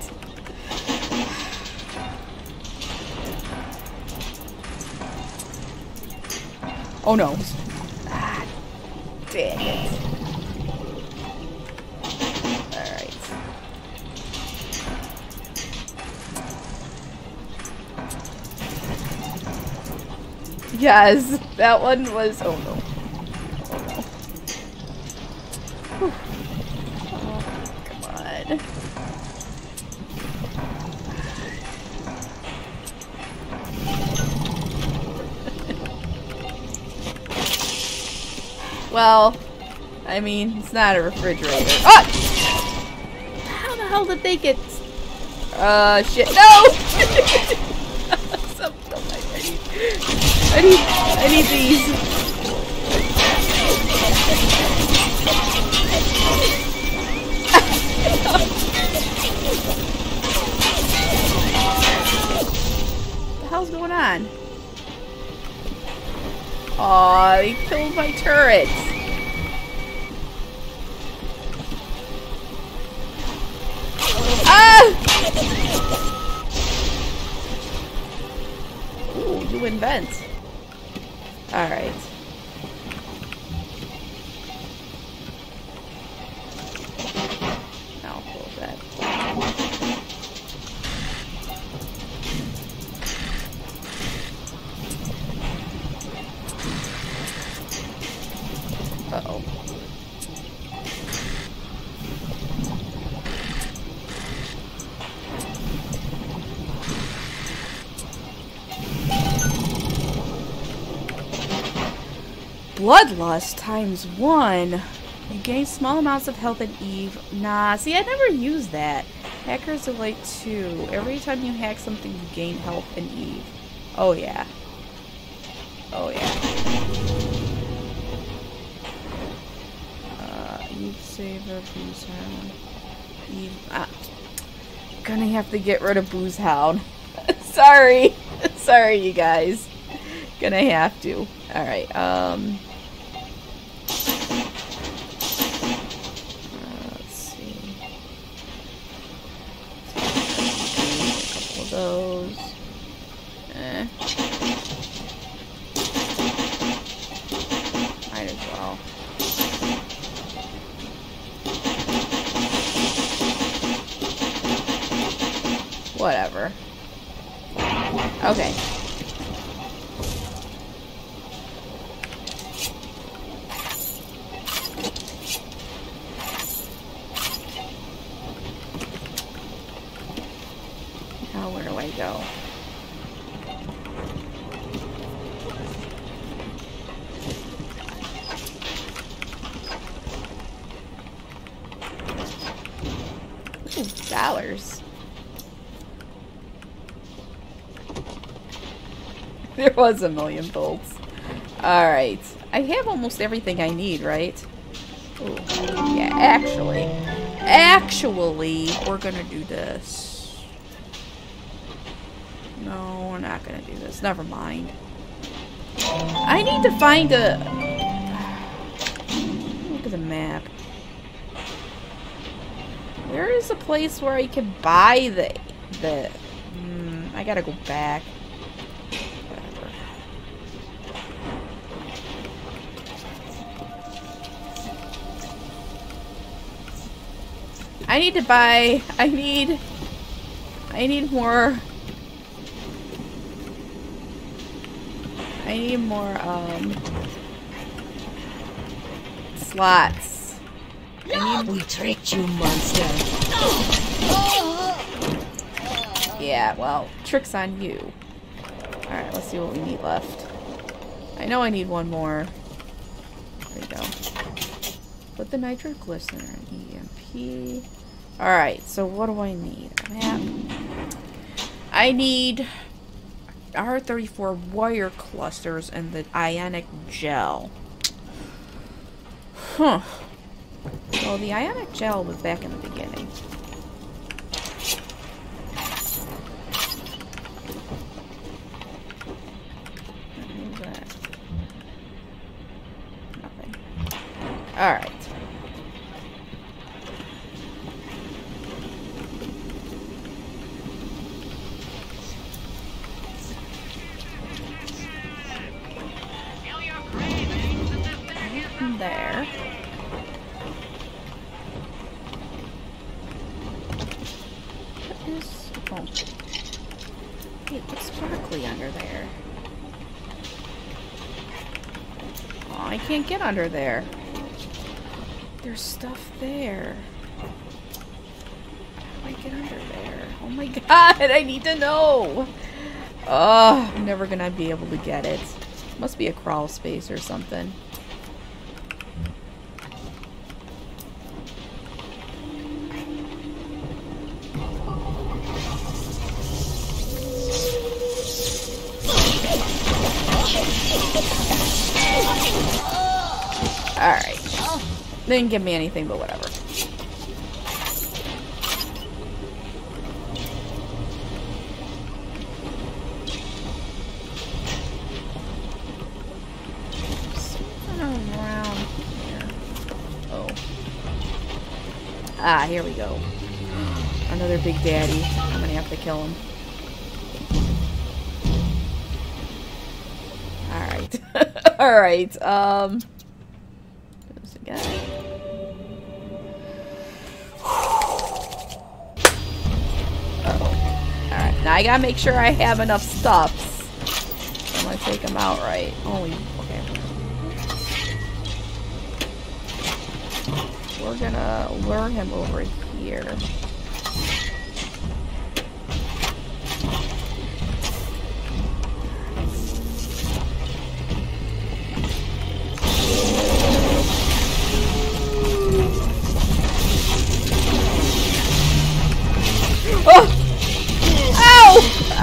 Oh no. Ah, dang it. Alright. Yes, that one was. Oh no. Oh no. Whew. Oh, come on. Well, I mean, it's not a refrigerator. Oh! How the hell did they get... Uh, shit. No! Some, some, I, need, I need... I need these. What the hell's going on? Aw, they killed my turrets. Ah! Ooh, you invent. Alright. I'll close that. Uh-oh. Bloodlust times one. You gain small amounts of health at Eve. Nah, see, I never used that. Hackers Delight two. Every time you hack something, you gain health in Eve. Oh, yeah. Oh, yeah. Uh, Eve Saver, Booze Hound. Eve. Ah. Gonna have to get rid of Booze Hound. Sorry. Sorry, you guys. Gonna have to. Alright, um. Those. Eh. Might as well. Whatever. Okay. Go. Ooh, dollars. There was a million bolts. Alright. I have almost everything I need, right? Ooh. Yeah, actually. Actually, we're gonna do this. No, we're not gonna do this. Never mind. I need to find a... Look at the map. Where is a place where I can buy the... the... Mm, I gotta go back. Whatever. I need to buy... I need... I need more... I need more, um, slots. I need... We tricked you, monster. Yeah, well, trick's on you. Alright, let's see what we need left. I know I need one more. There we go. Put the nitroglycerin, E M P. Alright, so what do I need? A map. I need... R thirty-four wire clusters and the ionic gel. Huh. Well, the ionic gel was back in the beginning. Who's that? Nothing. Alright. There. What is... Oh. Hey, what's sparkly under there? Oh, I can't get under there. There's stuff there. How do I get under there? Oh my god, I need to know! Oh, I'm never gonna be able to get it. Must be a crawl space or something. Alright. Didn't give me anything, but whatever. Something around here. Oh. Ah, here we go. Another big daddy. I'm gonna have to kill him. Alright. Alright, um... there's a guy. Uh-oh. Alright, now I gotta make sure I have enough stuffs. I'm gonna take him out right. Only, okay. We're gonna lure him over here.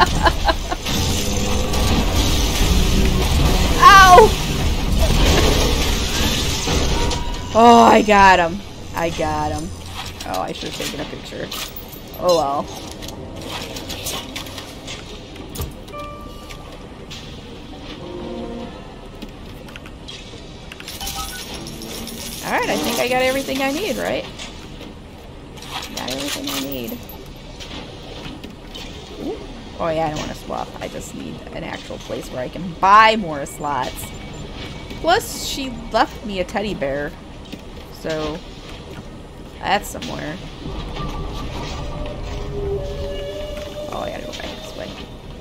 Ow! Oh, I got him. I got him. Oh, I should have taken a picture. Oh well. Alright, I think I got everything I need, right? Got everything I need. Ooh. Oh yeah, I don't want to swap. I just need an actual place where I can buy more slots. Plus, she left me a teddy bear. So, that's somewhere. Oh, I gotta go back this way.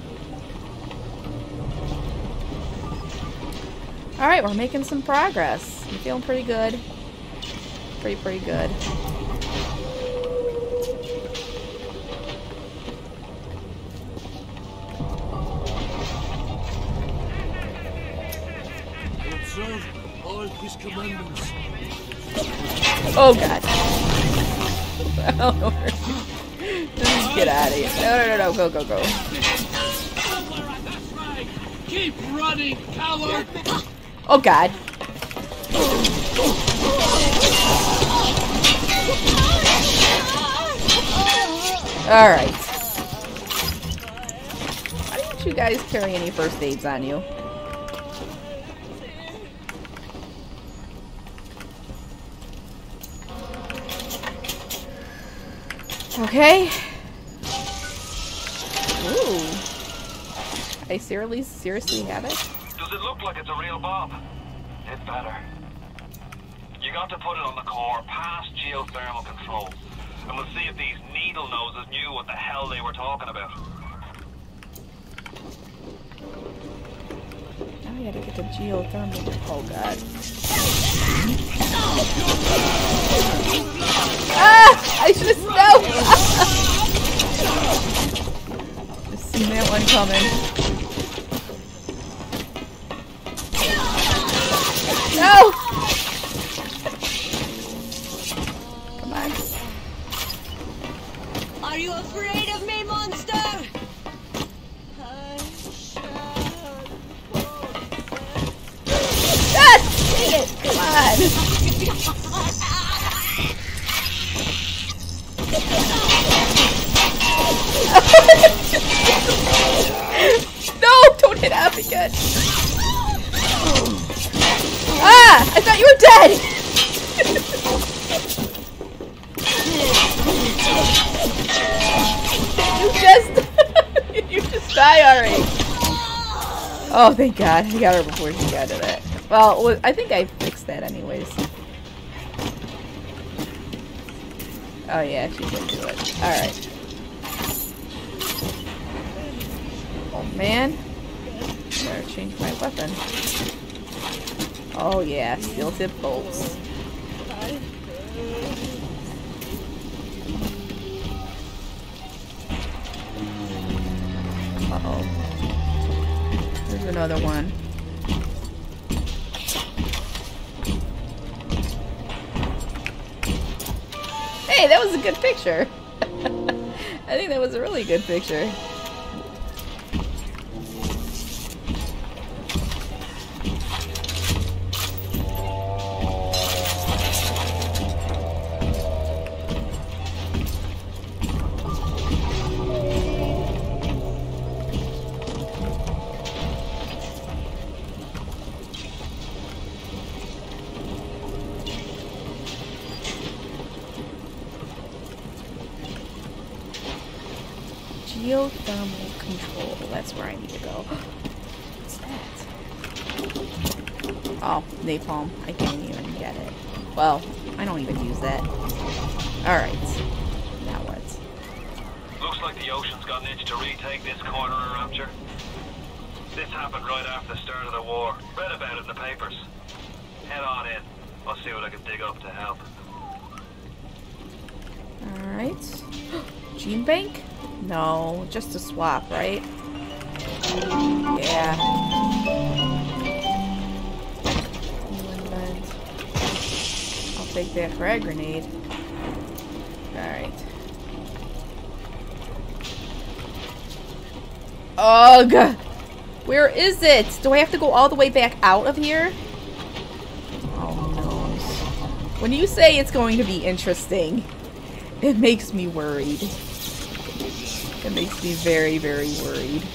Alright, we're making some progress. I'm feeling pretty good. Pretty, pretty good. Observe all his commandments. Oh god. Just get out of here. No, no, no, no. Go, go, go. That's right. Keep running, coward. Oh god. Alright. Why don't you guys carry any first aids on you? Okay. Ooh. I seriously, seriously have it? Does it look like it's a real bomb? It better. You got to put it on the core, past geothermal control. And we'll see if these needle noses knew what the hell they were talking about. Now we gotta get the geothermal. Oh god. Ah! I should have known! Just seen that one coming. No! Come on. Are you afraid of me, monster? I shall Ah! Dang it! Come on! No! Don't hit up again! Ah! I thought you were dead! You just... you just die already! Oh, thank God. I got her before she got to that. Well, I think I fixed that anyways. Oh yeah, she did do it. Alright. Oh man. Better change my weapon. Oh yeah, steel tip bolts. Uh-oh. There's another one. Hey, that was a good picture. I think that was a really good picture. Geothermal control. That's where I need to go. What's that? Oh, napalm. I can't even get it. Well, I don't even use that. Alright. Now what? Looks like the ocean's got an itch to retake this corner of Rapture. This happened right after the start of the war. Read about it in the papers. Head on in. I'll see what I can dig up to help. Alright. Gene bank? No, just a swap, right? Yeah. I'll take that frag grenade. Alright. Ugh! Where is it? Do I have to go all the way back out of here? Oh no. When you say it's going to be interesting, it makes me worried. It makes me very, very worried.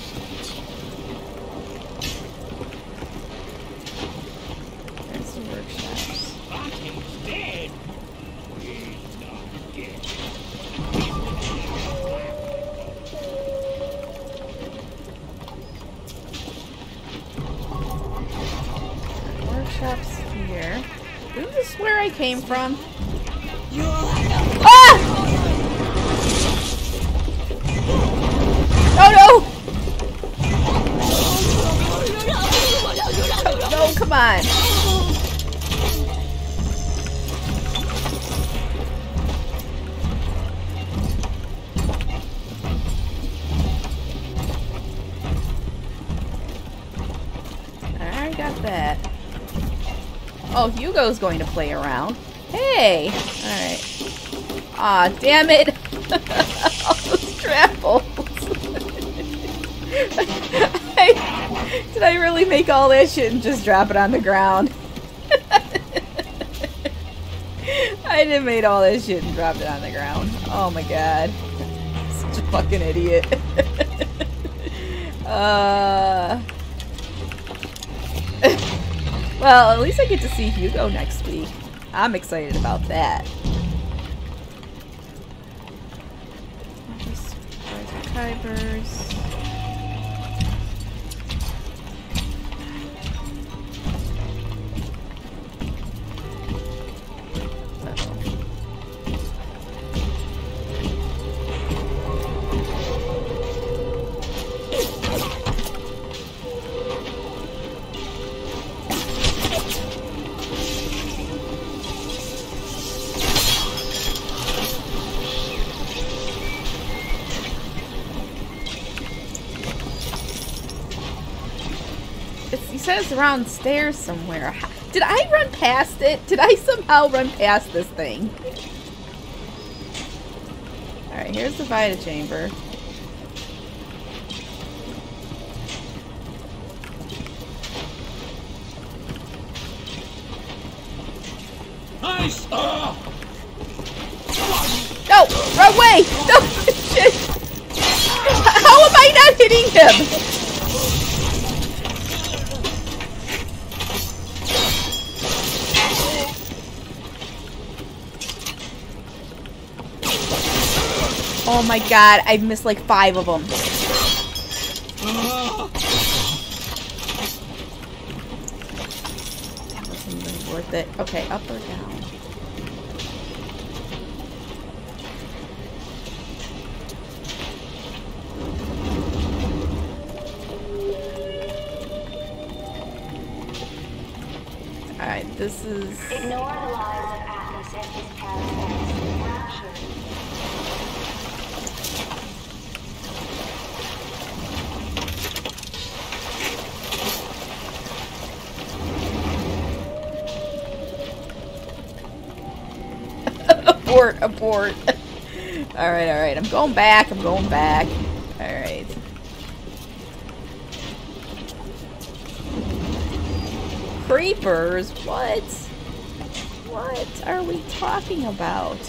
There's the workshops. Monty's dead. He's not dead. Workshops here. Is this where I came from? Ah! Oh no! No, come on. I got that. Oh, Hugo's going to play around. Hey! Alright. Aw, damn it! All those travels. I, did I really make all that shit and just drop it on the ground? I did made all that shit and dropped it on the ground. Oh my god. Such a fucking idiot. uh... Well, at least I get to see Hugo next week. I'm excited about that. Kybers. It says around stairs somewhere. Did I run past it? Did I somehow run past this thing? Alright, here's the Vita chamber. Nice! Uh. No! Run away! No! Shit! How am I not hitting him? Oh my god, I've missed like five of them. That wasn't even worth it. Okay, up or down? Alright, this is... Ignore the lies of Atlas and his parasites. Rapture. Abort, abort. Alright, alright. I'm going back. I'm going back. Alright. Creepers? What? What are we talking about?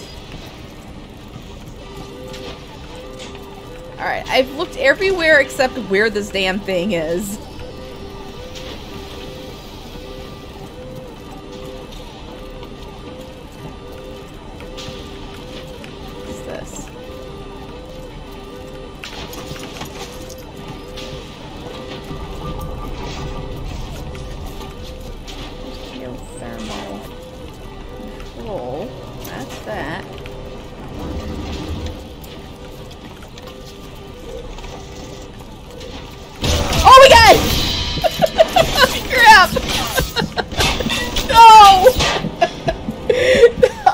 Alright, I've looked everywhere except where this damn thing is. What's this? Geothermal control. That's that. Oh my god! Crap! No! No!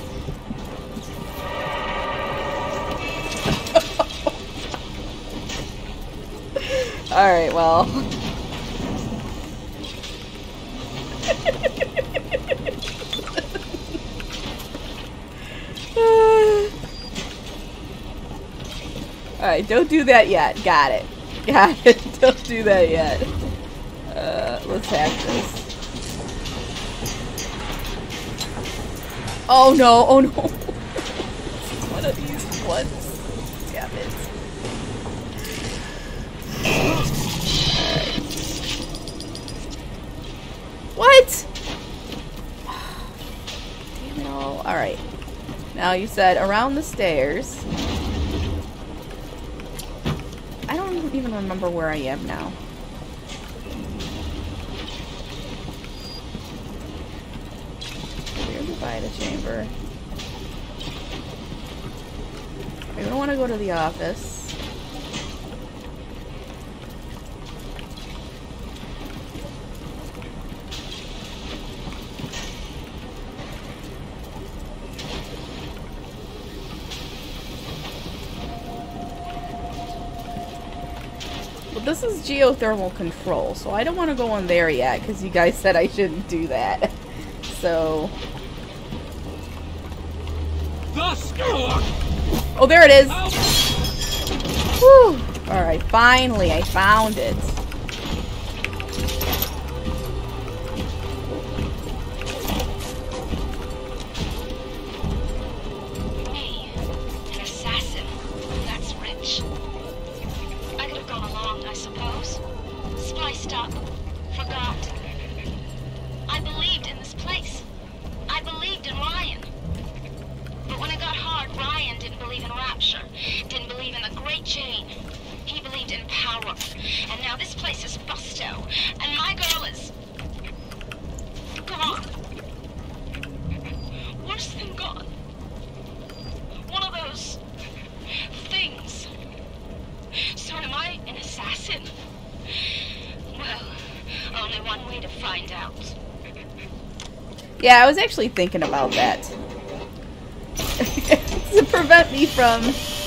Alright, well. Alright, don't do that yet. Got it. God, don't do that yet. Uh, let's hack this. Oh no, oh no. This is one of these ones. Damn it. Alright. What? Damn it all. Alright. Now you said around the stairs. I don't even remember where I am now. Clear the Vita chamber. I don't want to go to the office. This is geothermal control, so I don't want to go in there yet, because you guys said I shouldn't do that. So... Oh, there it is! Whew! Alright, finally, I found it. Me, an assassin. That's rich. I could have gone along, I suppose. Spliced up. Forgot. I believed in this place. I believed in Ryan. But when it got hard, Ryan didn't believe in rapture. Didn't believe in the Great Chain. He believed in power. And now this place is busto. And my girl is... gone. Worse than gone. One of those... things. So am I an assassin? Well, only one way to find out. Yeah, I was actually thinking about that. To prevent me from,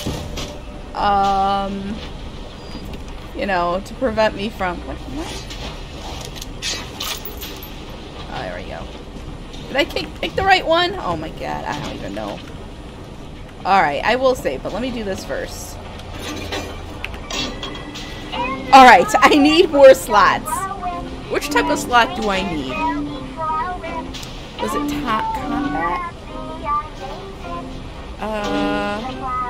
um, you know, to prevent me from, what, what? Oh, there we go. Did I pick, pick the right one? Oh my god, I don't even know. Alright, I will save, but let me do this first. Alright, I need more slots. Which type of slot do I need? Was it top combat? Uh...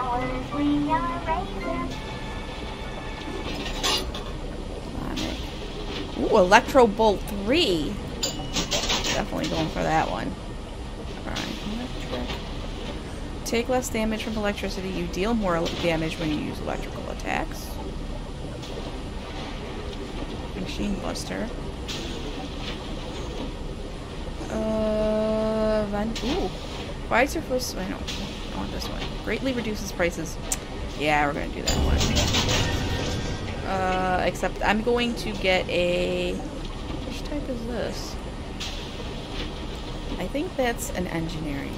Ooh, Electro Bolt three. Definitely going for that one. Alright, electric. Take less damage from electricity. You deal more damage when you use electrical attacks. Machine Buster. Uh, Van Ooh. Buys your first. I don't, I want this one. Greatly reduces prices. Yeah, we're gonna do that one. Uh, except I'm going to get a. Which type is this? I think that's an engineering.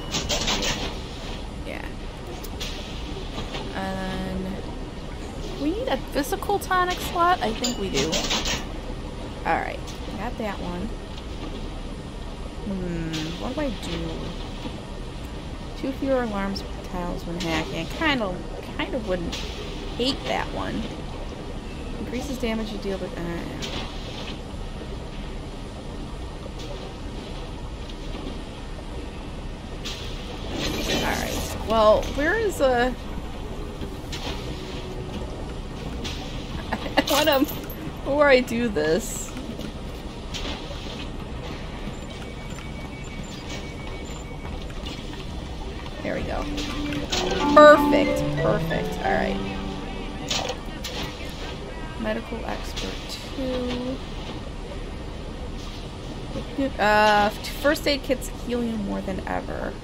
Yeah. And we need a physical tonic slot? I think we do. Alright. Got that one. Hmm. What do I do? Two fewer alarms tiles when hacking. Kind of, kind of wouldn't hate that one. Increases damage you deal with. Uh, Alright. Well, where is uh I wanna before I do this. There we go. Perfect. Perfect. Alright. Medical expert two. Uh, first aid kits heal you more than ever.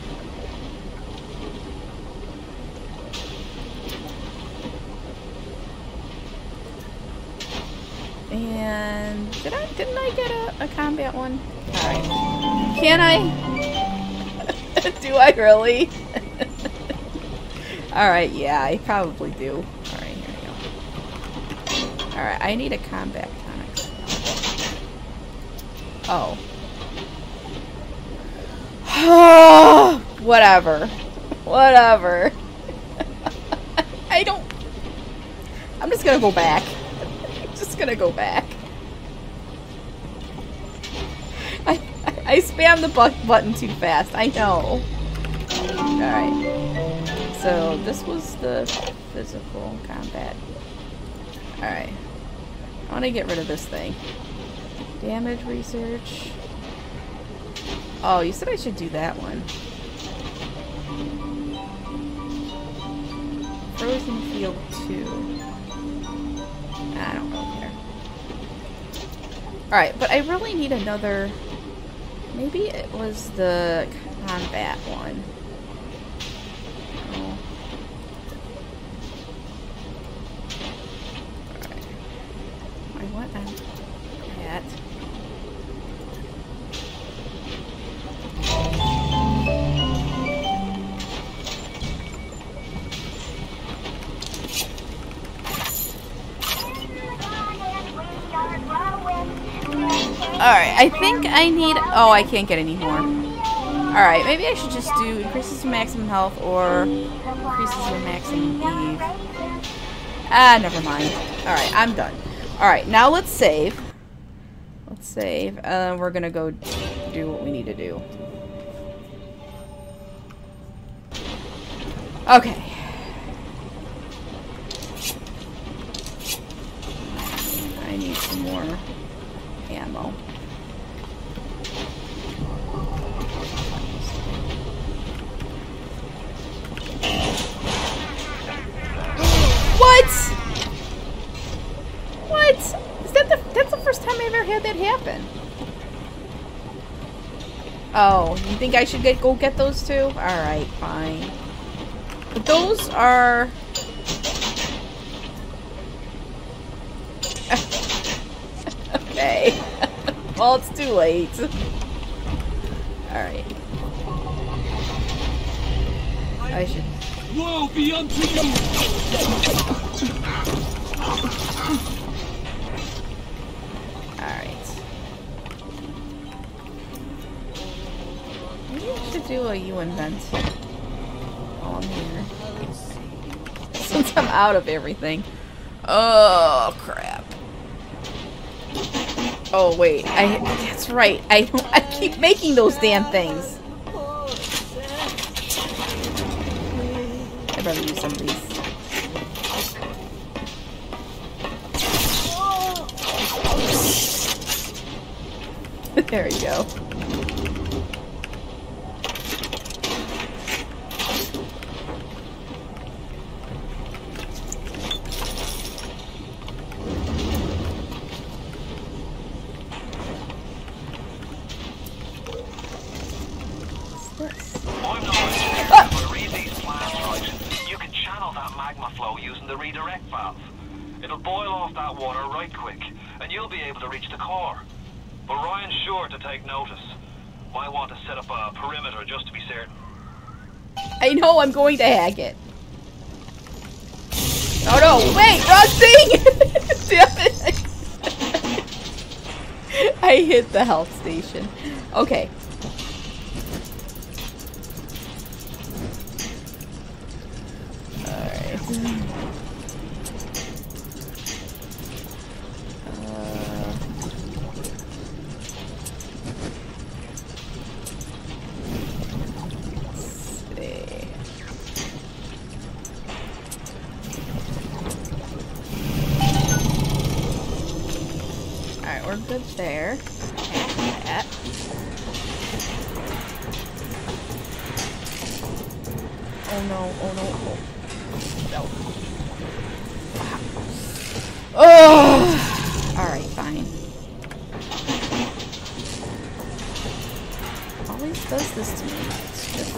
And did I didn't I get a, a combat one? Alright. Can I? Do I really? Alright, yeah, I probably do. Alright, here we go. Alright, I need a combat tonics. Oh. Whatever. Whatever. I don't... I'm just gonna go back. I'm just gonna go back. I, I, I spammed the bu button too fast. I know. Alright. So, this was the physical combat. Alright. I want to get rid of this thing. Damage research. Oh, you said I should do that one. Frozen Field two. I don't really care. Alright, but I really need another... Maybe it was the combat one. Oh. Alright. I want that. Alright, I think I need... Oh, I can't get any more. Alright, maybe I should just do increases in maximum health or increases in maximum Eve. Ah, never mind. Alright, I'm done. Alright, now let's save. Let's save. Uh, we're gonna go do what we need to do. Okay. I need some more ammo. What? What? Is that the that's the first time I've ever had that happen? Oh, you think I should get go get those two? Alright, fine. But those are okay. Well, it's too late. Alright. I should. Woe be unto you! Alright. Maybe I should do a you invent while I'm here. Since I'm out of everything. Oh, crap. Oh, wait. I. That's right. I, I keep making those damn things. I'd rather use some of these. There you go. It'll boil off that water right quick, and you'll be able to reach the core. But Ryan's sure to take notice. Might want to set up a perimeter just to be certain. I know I'm going to hack it. Oh no, wait, wrong thing! Damn it. I hit the health station. Okay. Alright. Good there. Hack that. Oh no, oh no, oh no. Oh! Alright, fine. Always does this to me. It's just...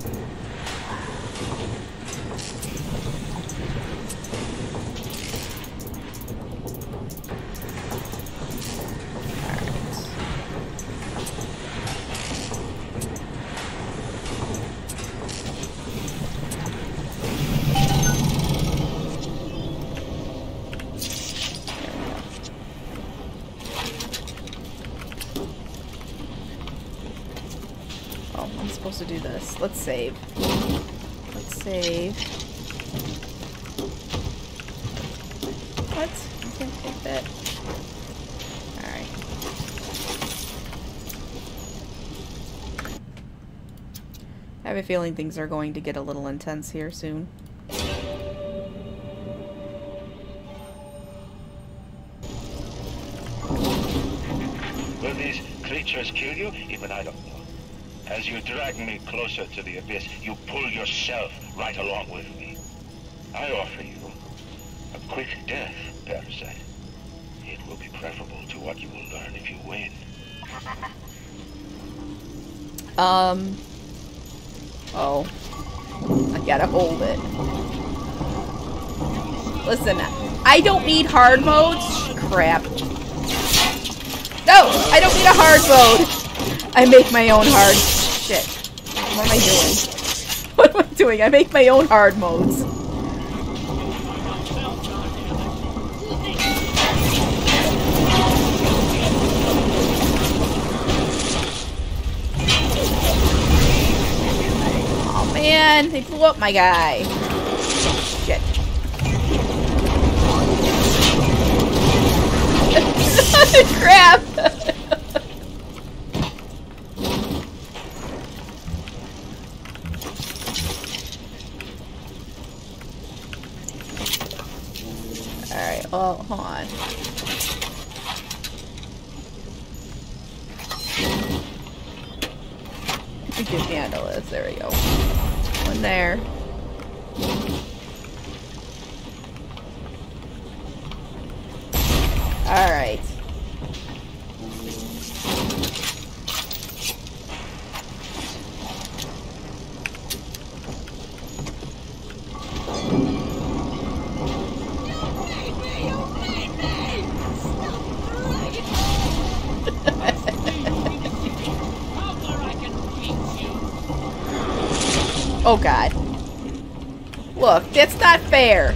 to do this. Let's save. Let's save. What? I can't take that. Alright. I have a feeling things are going to get a little intense here soon. Will these creatures kill you? Even I don't know. As you drag me closer to the abyss, you pull yourself right along with me. I offer you a quick death, Parasite. It will be preferable to what you will learn if you win. Um. Oh. I gotta hold it. Listen, I don't need hard modes. Crap. No! I don't need a hard mode! I make my own hard... Shit. What am I doing? What am I doing? I make my own hard modes. Oh man, they blew up my guy. Shit. Crap! Alright, well, hold on. We can handle this. There we go. One there. Alright. Oh god. Look, that's not fair.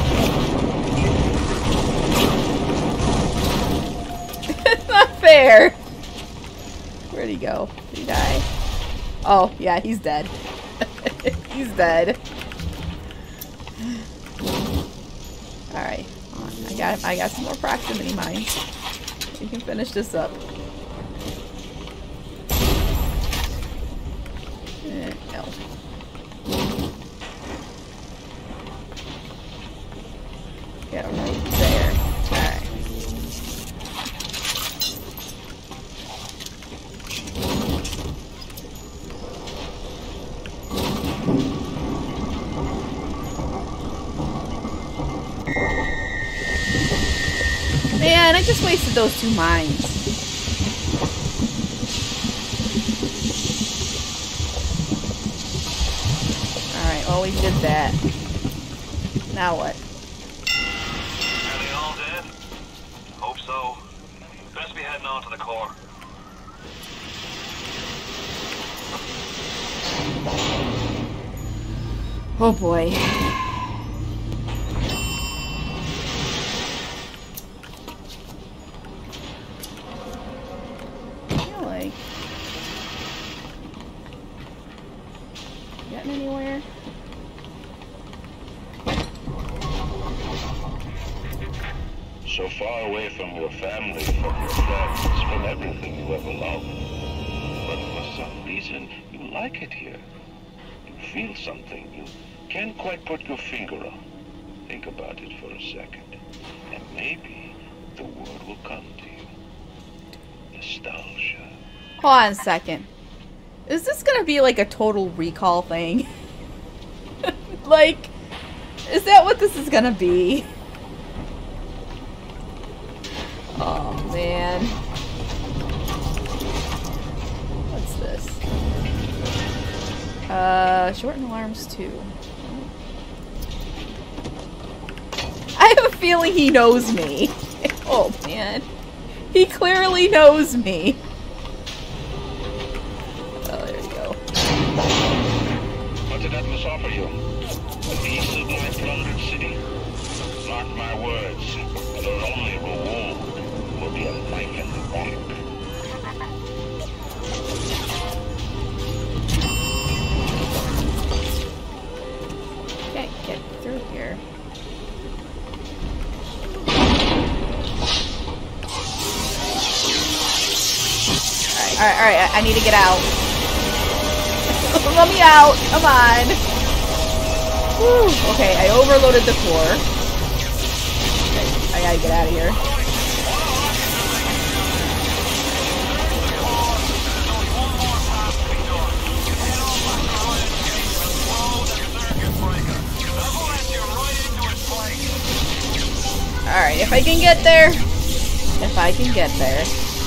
It's not fair. Where'd he go? Did he die? Oh, yeah, he's dead. He's dead. Alright. I got I got some more proximity mines. We can finish this up. Eh, no. Get him right there. Alright. Man, I just wasted those two mines. Alright, well we did that. Now what? Are they all dead? Hope so. Best be heading on to the core. Oh boy. Really? Getting anywhere? So far away from your family, from your friends, from everything you ever loved. But for some reason, you like it here. You feel something you can't quite put your finger on. Think about it for a second, and maybe the word will come to you. Nostalgia. Hold on a second. Is this gonna be like a Total Recall thing? Like, is that what this is gonna be? Oh man. What's this? Uh, shorten alarms too. I have a feeling he knows me. Oh man. He clearly knows me. Oh, there you go. What did Atlas offer you? A piece of my plundered city? Mark my words, your only reward will be a knife in the back. Can't get through here. Alright, alright, I, I need to get out. Let me out! Come on! Whew. Okay, I overloaded the core. Okay, I gotta get out of here. Alright, if I can get there. If I can get there.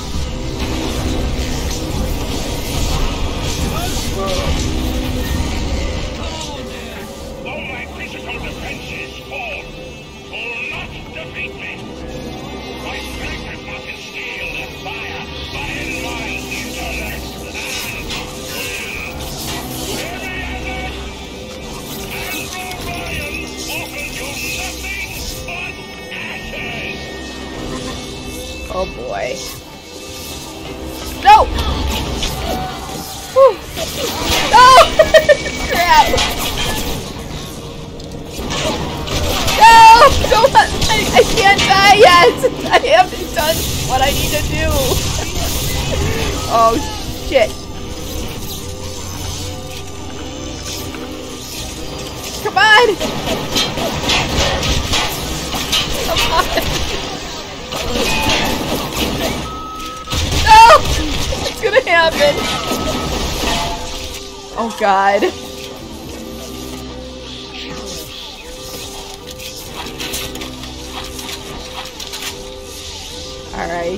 Though my physical defenses fall, will not defeat me. My strength is not in steel and fire, but in my intellect and will. Heavy ended, Andrew Ryan offers you nothing but ashes. Oh boy. No! Whew. No! Crap! No! Don't let, I, I can't die yet! I haven't done what I need to do! Oh, shit. Come on! Come on! No! What's gonna happen? Oh god. Alright.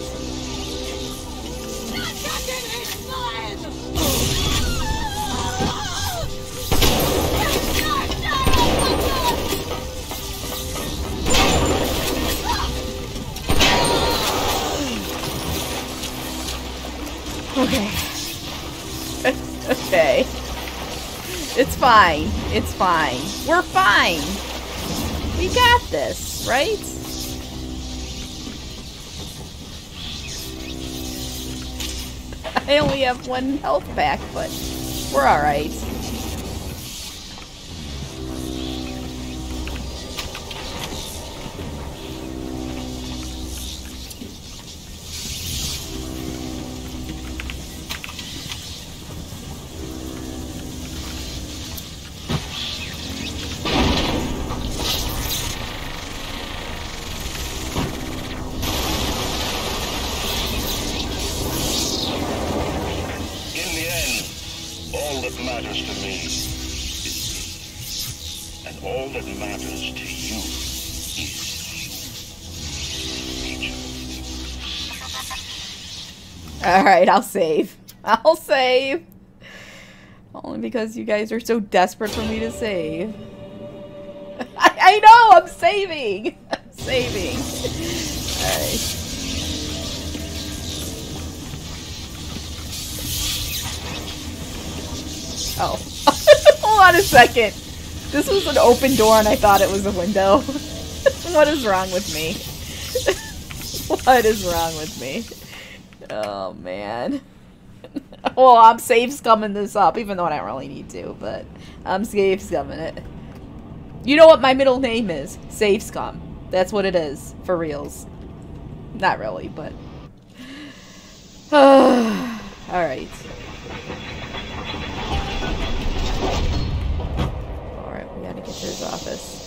Okay. Okay. It's fine. It's fine. We're fine. We got this, right? I only have one health pack, but we're alright. matters to me is me. And all that matters to you is you. Alright, I'll save. I'll save. Only because you guys are so desperate for me to save. I, I know! I'm saving! I'm saving. Alright. Oh. Hold on a second. This was an open door and I thought it was a window. What is wrong with me? What is wrong with me? Oh, man. Well, I'm safe scumming this up, even though I don't really need to, but I'm safe scumming it. You know what my middle name is? Safe Scum. That's what it is, for reals. Not really, but... Alright. Alright, we gotta get to his office.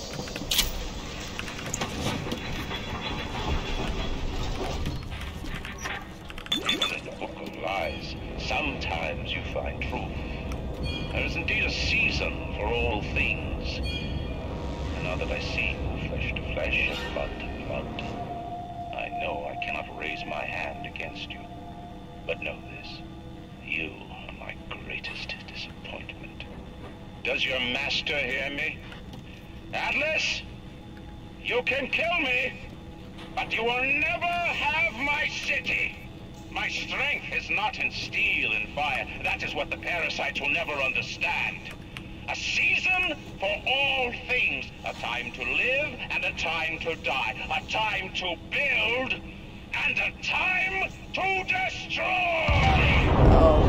Even in the book of lies, sometimes you find truth. There is indeed a season for all things. And now that I see you flesh to flesh and blood to blood, I know I cannot raise my hand against you. But know this, you are my greatest disappointment. Does your master hear me? Atlas, you can kill me, but you will never have my city. My strength is not in steel and fire. That is what the parasites will never understand. A season for all things. A time to live and a time to die. A time to build and a time to destroy. Oh.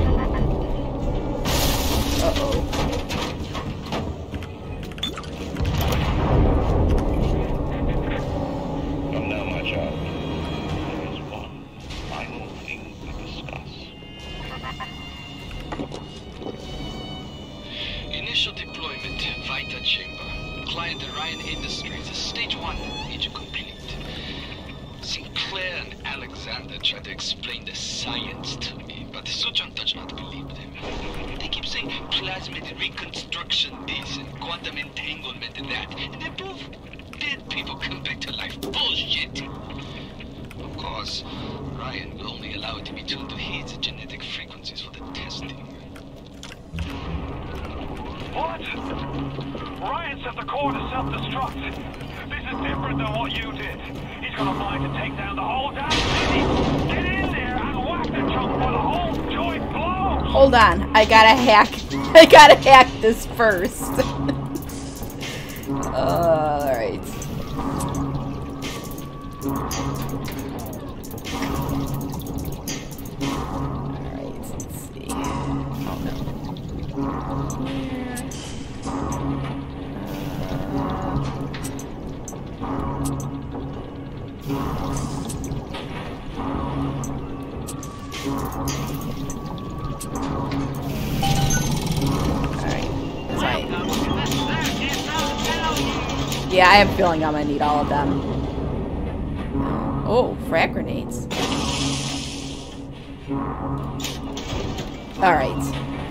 Uh-oh. From now, my child, there is one final thing to discuss. client Ryan Industries is stage one, mission complete. Sinclair and Alexander tried to explain the science to me, but Suchong does not believe them. They keep saying plasmid reconstruction this and quantum entanglement and that, and they prove dead people come back to life. Bullshit! Of course, Ryan will only allow it to be tuned to his genetic frequencies for the testing. What? Ryan set the core to self-destruct. This is different than what you did. He's got a mind to take down the whole damn city. Get in there and whack the chunk while the whole joint blows. Hold on, I gotta hack. I gotta hack this first. uh, all right. Alright, let's see. Oh no. Here. Alright. Right. Yeah, I have a feeling I'm gonna need all of them. Oh, frag grenades. Alright.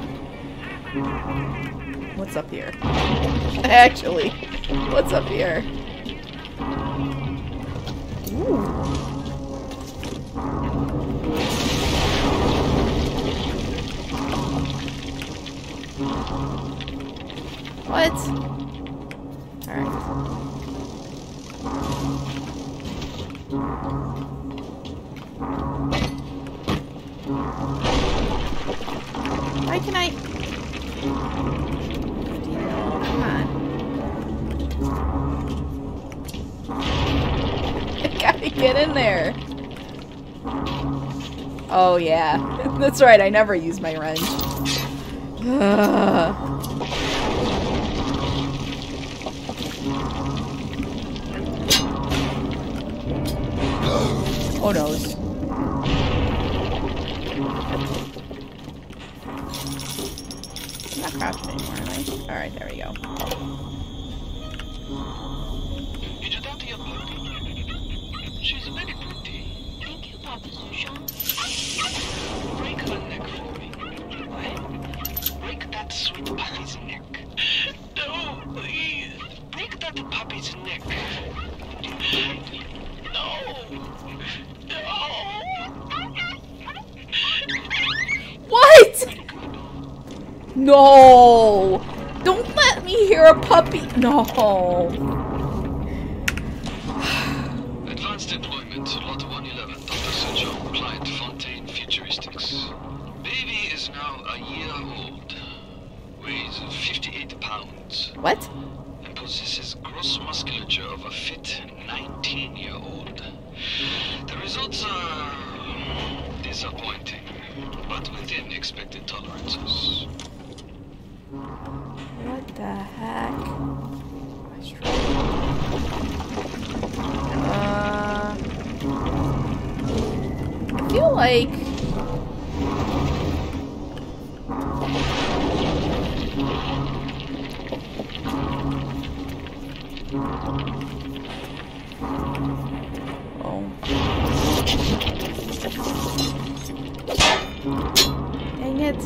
What's up here? Actually, what's up here? Ooh. What? Alright. Why can I? Come on. I gotta get in there. Oh yeah, that's right. I never use my wrench. Oh noes. I'm not crouched anymore, am I? Alright, there we go. Did you talk to your puppy? She's very pretty. Thank you, Papa Sushon. Break her neck for me. What? Break that sweet puppy's neck. No, please. Break that puppy's neck. No. No. What? No! Don't let me hear a puppy. No. Advanced deployment, Lot one eleven, Doctor Suchong, client Fontaine Futuristics. Baby is now a year old. Weighs fifty-eight pounds. What? And possesses gross musculature of a fit nineteen-year-old. The results are disappointing, but within expected tolerances. What the heck? Uh, I feel like oh. Dang it.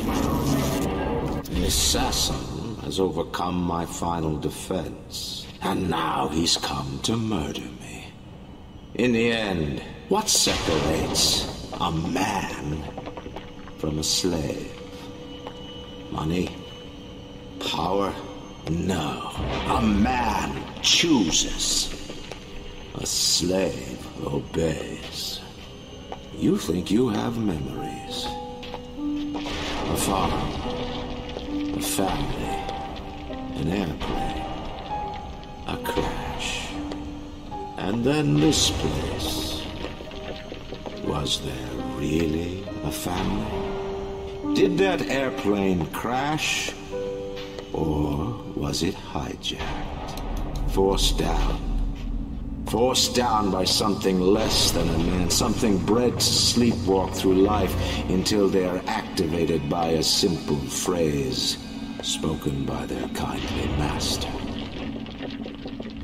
The assassin has overcome my final defense, and now he's come to murder me. In the end, what separates a man from a slave? Money? Power? No. A man chooses. A slave obeys. You think you have memories. A farm. A family, an airplane, a crash, and then this place. Was there really a family? Did that airplane crash, or was it hijacked, forced down? Forced down by something less than a man, something bred to sleepwalk through life until they're activated by a simple phrase spoken by their kindly master.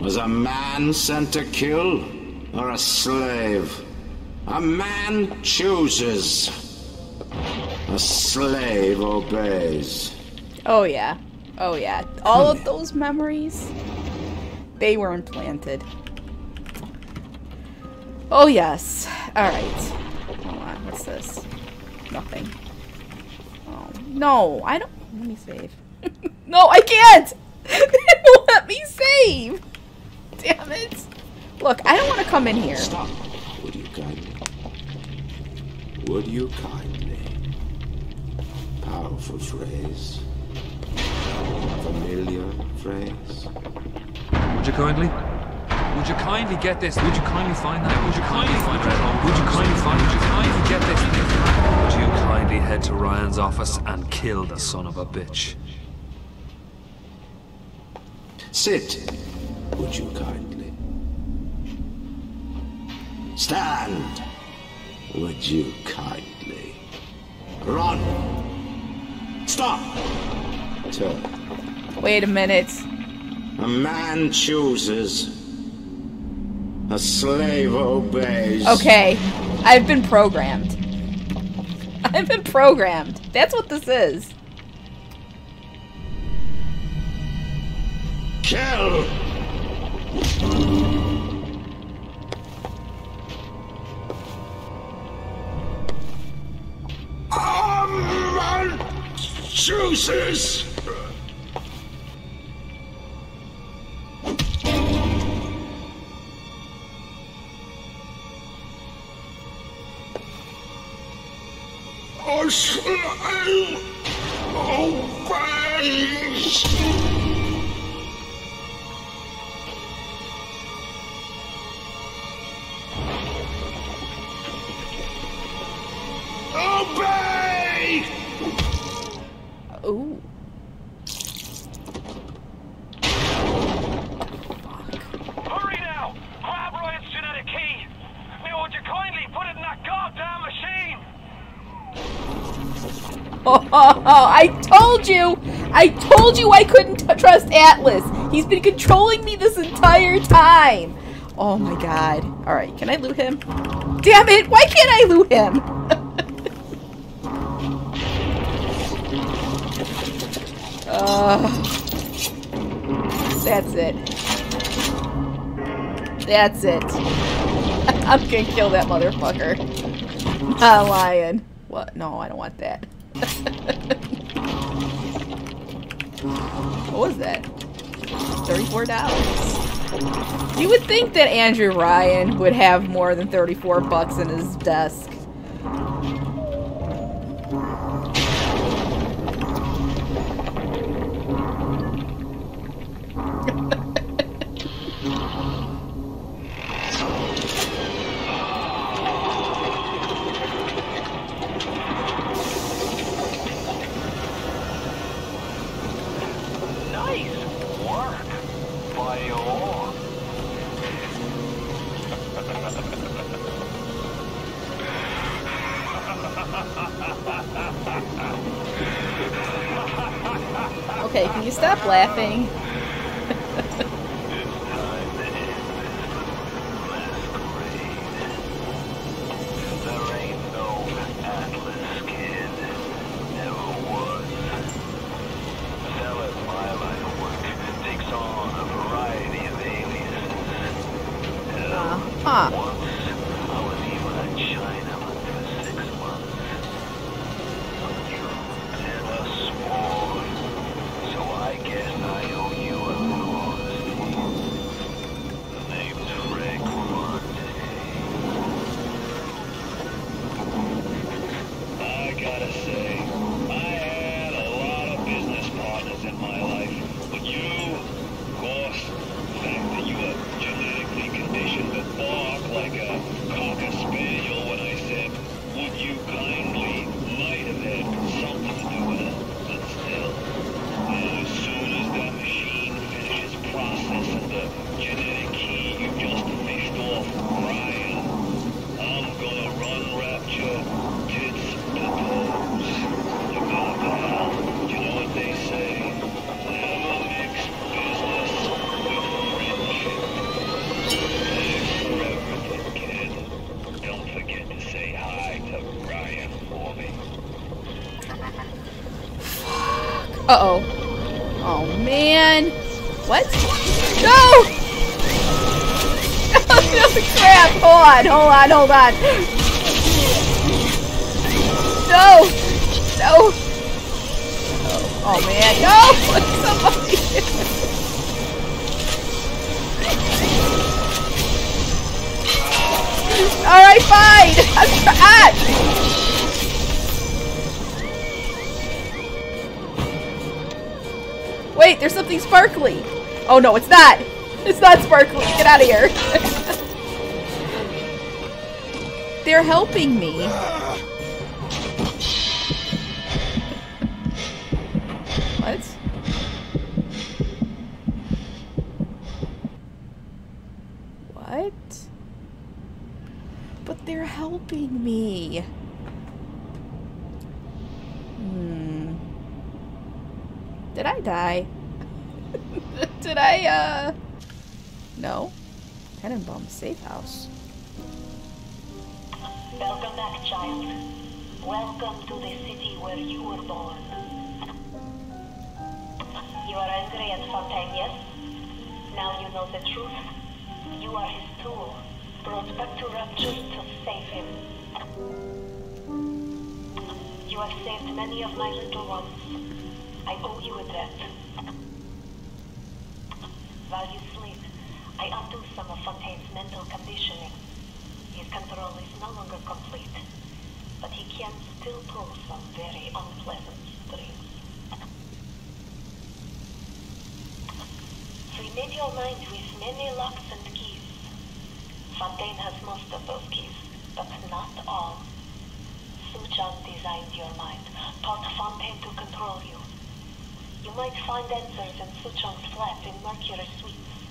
Was a man sent to kill, or a slave? A man chooses. A slave obeys. Oh yeah. Oh yeah. All of those memories, they were implanted. Oh yes. Alright. Hold on, what's this? Nothing. Oh, no, I don't... Let me save. No, I can't! It won't let me save! Damn it. Look, I don't want to come in here. Stop. Would you kindly? Would you kindly? Powerful phrase. Familiar phrase. Would you kindly? Would you kindly get this? Would you kindly find that? Would you kindly find that? Would you kindly find? Would you kindly get this? Would you kindly head to Ryan's office and kill the son of a bitch? Sit. Would you kindly? Stand. Would you kindly? Run. Stop. Turn. Wait a minute. A man chooses. A slave obeys. Okay, I've been programmed. I've been programmed. That's what this is. Kill! A man chooses. A slave obeys. Obey! Ooh. Hurry now! Grab Ryan's genetic key! Now would you kindly put it in that goddamn machine? Oh, oh, oh, I told you! I told you I couldn't t trust Atlas! He's been controlling me this entire time! Oh my god. Alright, can I loot him? Damn it! Why can't I loot him? uh, that's it. That's it. I'm gonna kill that motherfucker. Not lying. What? No, I don't want that. What was that? thirty-four dollars. You would think that Andrew Ryan would have more than thirty-four bucks in his desk. Okay, can you stop laughing? Uh-huh. Like What? No! No, crap! Hold on, hold on, hold on. No! No! Oh, oh man, no! Somebody! Alright, fine! I'm ah! Wait, there's something sparkly! Oh no, it's not! It's not sparkly! Get out of here! They're helping me. What? What? But they're helping me. Hmm. Did I die? Did I, uh... No. Tenenbaum safe house. Welcome back, child. Welcome to the city where you were born. You are angry at Fontaine, yes? Now you know the truth. You are his tool, brought back to Rapture to save him. You have saved many of my little ones. I owe you a debt. While you sleep, I undo some of Fontaine's mental conditioning. His control is no longer complete, but he can still pull some very unpleasant strings. Free made your mind with many locks and keys. Fontaine has most of those keys, but not all. Suchong designed your mind, taught Fontaine to control you. You might find answers in Suchong's flat in Mercury Suites.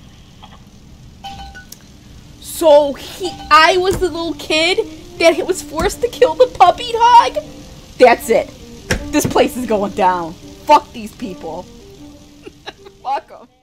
So he, I was the little kid that was forced to kill the puppy dog? That's it. This place is going down. Fuck these people. Fuck them.